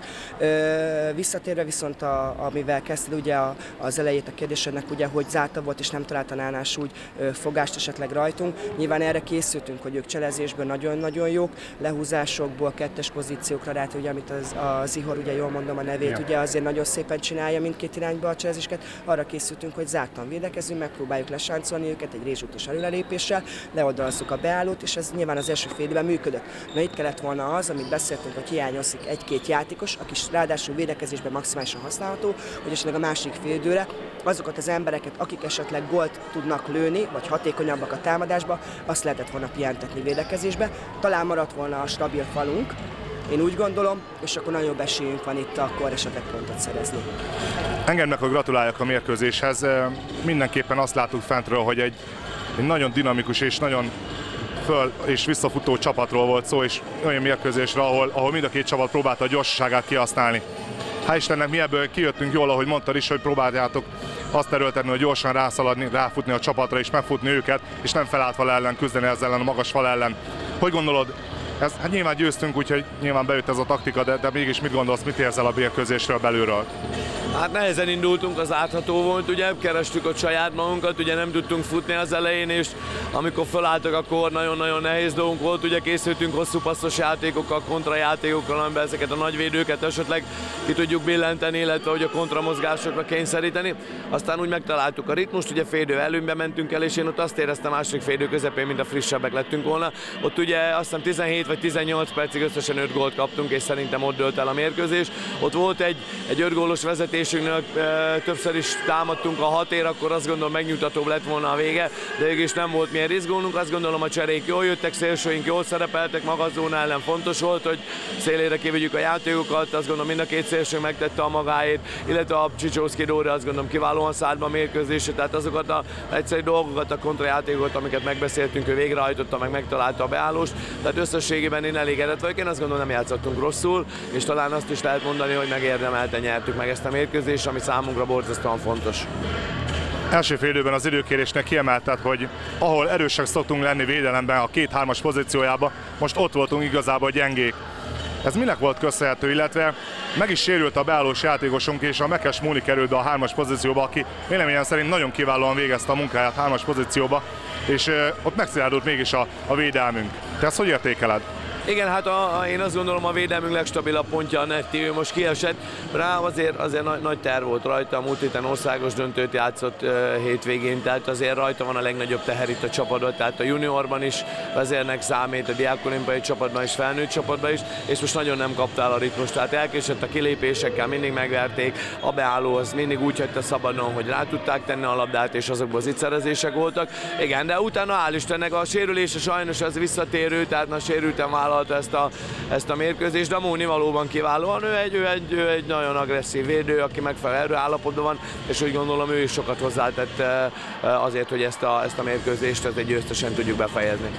Visszatérve viszont, amivel kezdted ugye az elejét a kérdésednek, ugye, hogy zárta volt és nem találta Nánás úgy fogást esetleg rajtunk. Nyilván erre készültünk, hogy ők cselezésből nagyon-nagyon jók, lehúzásokból, kettes pozíciókra rá, ugye, amit az Ihor, ugye jól mondom a nevét, ugye azért nagyon szépen csinálja mindkét irányba a cselezéseket. Arra készültünk, hogy zártan védekezünk, megpróbáljuk lesáncolni őket egy rézsutos előrelépéssel, leoldalazzuk a beállót, és ez nyilván az első félidőben működött. Na itt kellett volna az, amit beszéltünk, hogy hiányozik egy-két játékos, aki ráadásul védekezésben maximálisan használható, hogy esetleg a másik félidőre azokat az embereket, akik esetleg gólt tudnak lőni, vagy hatékonyabbak a támadásba, azt lehetett volna pihentetni védekezésbe. Talán maradt volna a stabil falunk, én úgy gondolom, és akkor nagyon jobb esélyünk van itt akkor esetleg pontot szerezni. Engedd meg, hogy gratuláljak a mérkőzéshez. Mindenképpen azt láttuk fentről, hogy egy nagyon dinamikus és nagyon föl és visszafutó csapatról volt szó, és olyan mérkőzésre, ahol mind a két csapat próbálta a gyorsaságát kihasználni. Hál' Istennek mi ebből kijöttünk jól, ahogy mondtad is, hogy próbáljátok azt erőltetni, hogy gyorsan rászaladni, ráfutni a csapatra és megfutni őket, és nem felállt fal ellen küzdeni ezzel ellen, a magas fal ellen. Hogy gondolod? Hát nyilván győztünk, úgyhogy nyilván bejött ez a taktika, de mégis mit gondolsz, mit érzel a mérkőzésről belülről? Hát nehezen indultunk, az átható volt, ugye, kerestük ott saját magunkat, ugye nem tudtunk futni az elején, és amikor felálltak, akkor nagyon-nagyon nehéz dolgunk volt, ugye készültünk hosszú passzos játékokkal, kontrajátékokkal, amiben ezeket a nagyvédőket esetleg ki tudjuk billenteni, illetve hogy a kontramozgásokra kényszeríteni. Aztán úgy megtaláltuk a ritmust, ugye félidő előnybe mentünk el, és én ott azt éreztem második félidő közepén, mint a frissebbek lettünk volna. Ott ugye azt hiszem 17 vagy 18 percig összesen 5 gólt kaptunk, és szerintem ott dőlt el a mérkőzés. Ott volt egy 5 gólos vezetésünknek, többször is támadtunk a 6 ér, akkor azt gondolom megnyugtatóbb lett volna a vége, de mégis nem volt milyen izgulnunk. Azt gondolom a cserék jól jöttek, szélsőink jól szerepeltek, magazóna ellen fontos volt, hogy szélére kivigyük a játékokat, azt gondolom mind a két szélső megtette a magáét, illetve a Csicsószki Dóra azt gondolom kiválóan szállt be a mérkőzésre, tehát azokat a egyszerű dolgokat, a kontrajátékokat, amiket megbeszéltünk, ő végrehajtotta, meg megtalálta a beállást, tehát összességében én elégedett vagyok, én azt gondolom nem játszottunk rosszul, és talán azt is lehet mondani, hogy megérdemelten nyertük meg ezt a mérkőzést, ami számunkra borzasztóan fontos. Első félidőben az időkérésnek kiemelted, hogy ahol erősek szoktunk lenni védelemben a 2-3-as pozíciójában, most ott voltunk igazából gyengék. Ez minek volt köszönhető, illetve meg is sérült a beállós játékosunk, és a Mekes Móni került be a 3-as pozícióba, aki véleményem szerint nagyon kiválóan végezte a munkáját 3-as pozícióba, és ott megszilárdult mégis a védelmünk. Te ezt hogy értékeled? Igen, hát én azt gondolom a védelmünk legstabilabb pontja a Netti, ő most kiesett. Rá azért nagy terv volt rajta, a múlt héten országos döntőt játszott hétvégén, tehát azért rajta van a legnagyobb teher itt a csapatban, tehát a juniorban is vezérnek számít, a diákolimpai csapatban is, felnőtt csapatban is, és most nagyon nem kaptál a ritmus, tehát elkésett a kilépésekkel, mindig megverték, a beálló az mindig úgy hagyta szabadon, hogy rá tudták tenni a labdát, és azokból az ittszerezések voltak. Igen, de utána hál' Istennek a sérülése sajnos ez visszatérő, tehát na sérülten vállalta ezt a mérkőzést, de Móni valóban kiválóan, ő egy nagyon agresszív védő, aki megfelelő erőállapotban van, és úgy gondolom ő is sokat hozzátett azért, hogy ezt a mérkőzést egy győztesen tudjuk befejezni.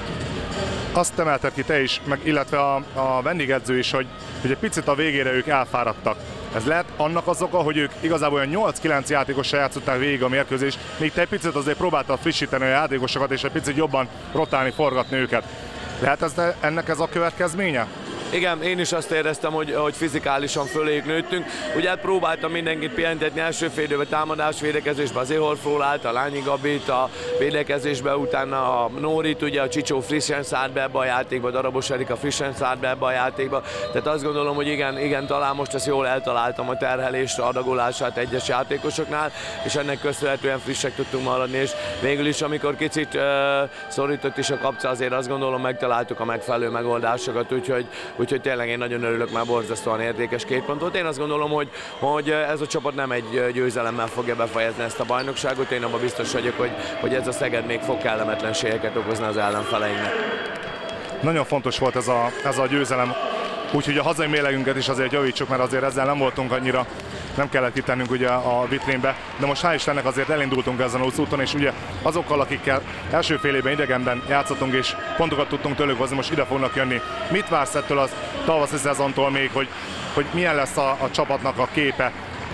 Azt emelted ki te is, meg illetve a vendégedző is, hogy egy picit a végére ők elfáradtak. Ez lehet annak az oka, hogy ők igazából olyan 8-9 játékossal játszották végig a mérkőzést, még te egy picit azért próbáltad frissíteni a játékosokat, és egy picit jobban rotálni, forgatni őket. Lehet ennek ez a következménye? Igen, én is azt éreztem, hogy fizikálisan föléjük nőttünk. Ugye hát próbáltam mindenkit pihentetni első fél időben, támadás, védekezésben az Éhorfról állt, a Lányi Gabit, a védekezésben utána a Nórit, ugye a Csicsó frissen szállt be ebbe a játékba, Darabos Erika frissen szállt be ebbe a játékba. Tehát azt gondolom, hogy igen, talán most ezt jól eltaláltam a terhelést, adagolását egyes játékosoknál, és ennek köszönhetően frissek tudtunk maradni, és végül is, amikor kicsit szorított is a kapca, azért azt gondolom, megtaláltuk a megfelelő megoldásokat, úgyhogy tényleg én nagyon örülök, már borzasztóan értékes 2 pontot. Én azt gondolom, hogy ez a csapat nem egy győzelemmel fogja befejezni ezt a bajnokságot. Én abban biztos vagyok, hogy ez a Szeged még fog kellemetlenségeket okozni az ellenfeleinknek. Nagyon fontos volt ez a győzelem, úgyhogy a hazai mérlegünket is azért javítsuk, mert azért ezzel nem voltunk annyira, nem kellett kitennünk ugye a vitrínbe, de most hál' Istennek azért elindultunk ezen az úton, és ugye azokkal, akikkel első fél évben idegenben játszottunk, és pontokat tudtunk tőlük hozni, most ide fognak jönni. Mit vársz ettől az tavaszi szezontól még, hogy milyen lesz a csapatnak a képe?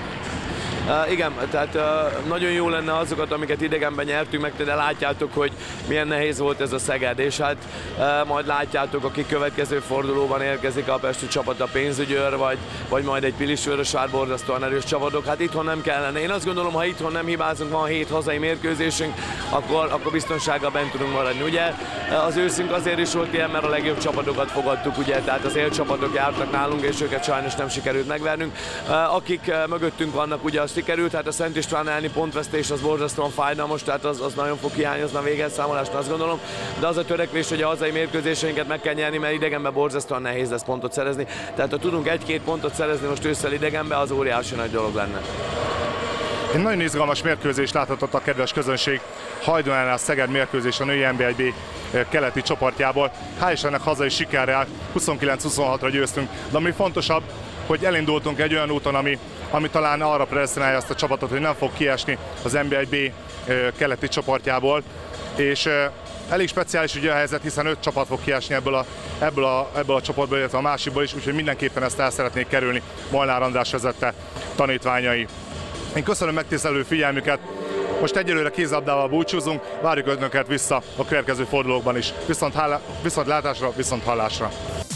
Igen, tehát nagyon jó lenne azokat, amiket idegenben nyertünk meg, de látjátok, hogy milyen nehéz volt ez a Szeged, és hát majd látjátok, aki következő fordulóban érkezik a pesti csapat, a Pénzügyőr, vagy majd egy Pilisvörösvár, borzasztóan erős csapatok. Hát itthon nem kellene. Én azt gondolom, ha itthon nem hibázunk, van 7 hazai mérkőzésünk, akkor biztonsággal bent tudunk maradni. Ugye az őszünk azért is volt ilyen, mert a legjobb csapatokat fogadtuk, ugye, tehát az élcsapatok jártak nálunk, és őket sajnos nem sikerült megvernünk. Akik mögöttünk vannak, ugye azt sikerült, hát a Szent István elleni pontvesztés az borzasztóan fájdalmas, tehát az nagyon fog hiányozni a végelszámolásra, azt gondolom, de az a törekvés, hogy a hazai mérkőzéseinket meg kell nyerni, mert idegenben borzasztóan nehéz lesz pontot szerezni, tehát ha tudunk 1-2 pontot szerezni most ősszel idegenben, az óriási nagy dolog lenne. Egy nagyon izgalmas mérkőzést láthatott a kedves közönség, Hajdúnánál Szeged mérkőzés a női NB1B keleti csoportjából. Hál' Istennek hazai sikerrel 29-26-ra győztünk, de ami fontosabb, hogy elindultunk egy olyan úton, ami talán arra predesztinálja ezt a csapatot, hogy nem fog kiesni az NB1B keleti csoportjából, és elég speciális ugye a helyzet, hiszen 5 csapat fog kiesni ebből a csoportból, illetve a másikból is, úgyhogy mindenképpen ezt el szeretnék kerülni Molnár András vezette tanítványai. Én köszönöm megtisztelő figyelmüket, most egyelőre kézlabdával búcsúzunk, várjuk önöket vissza a következő fordulókban is. Viszont látásra, viszont hallásra!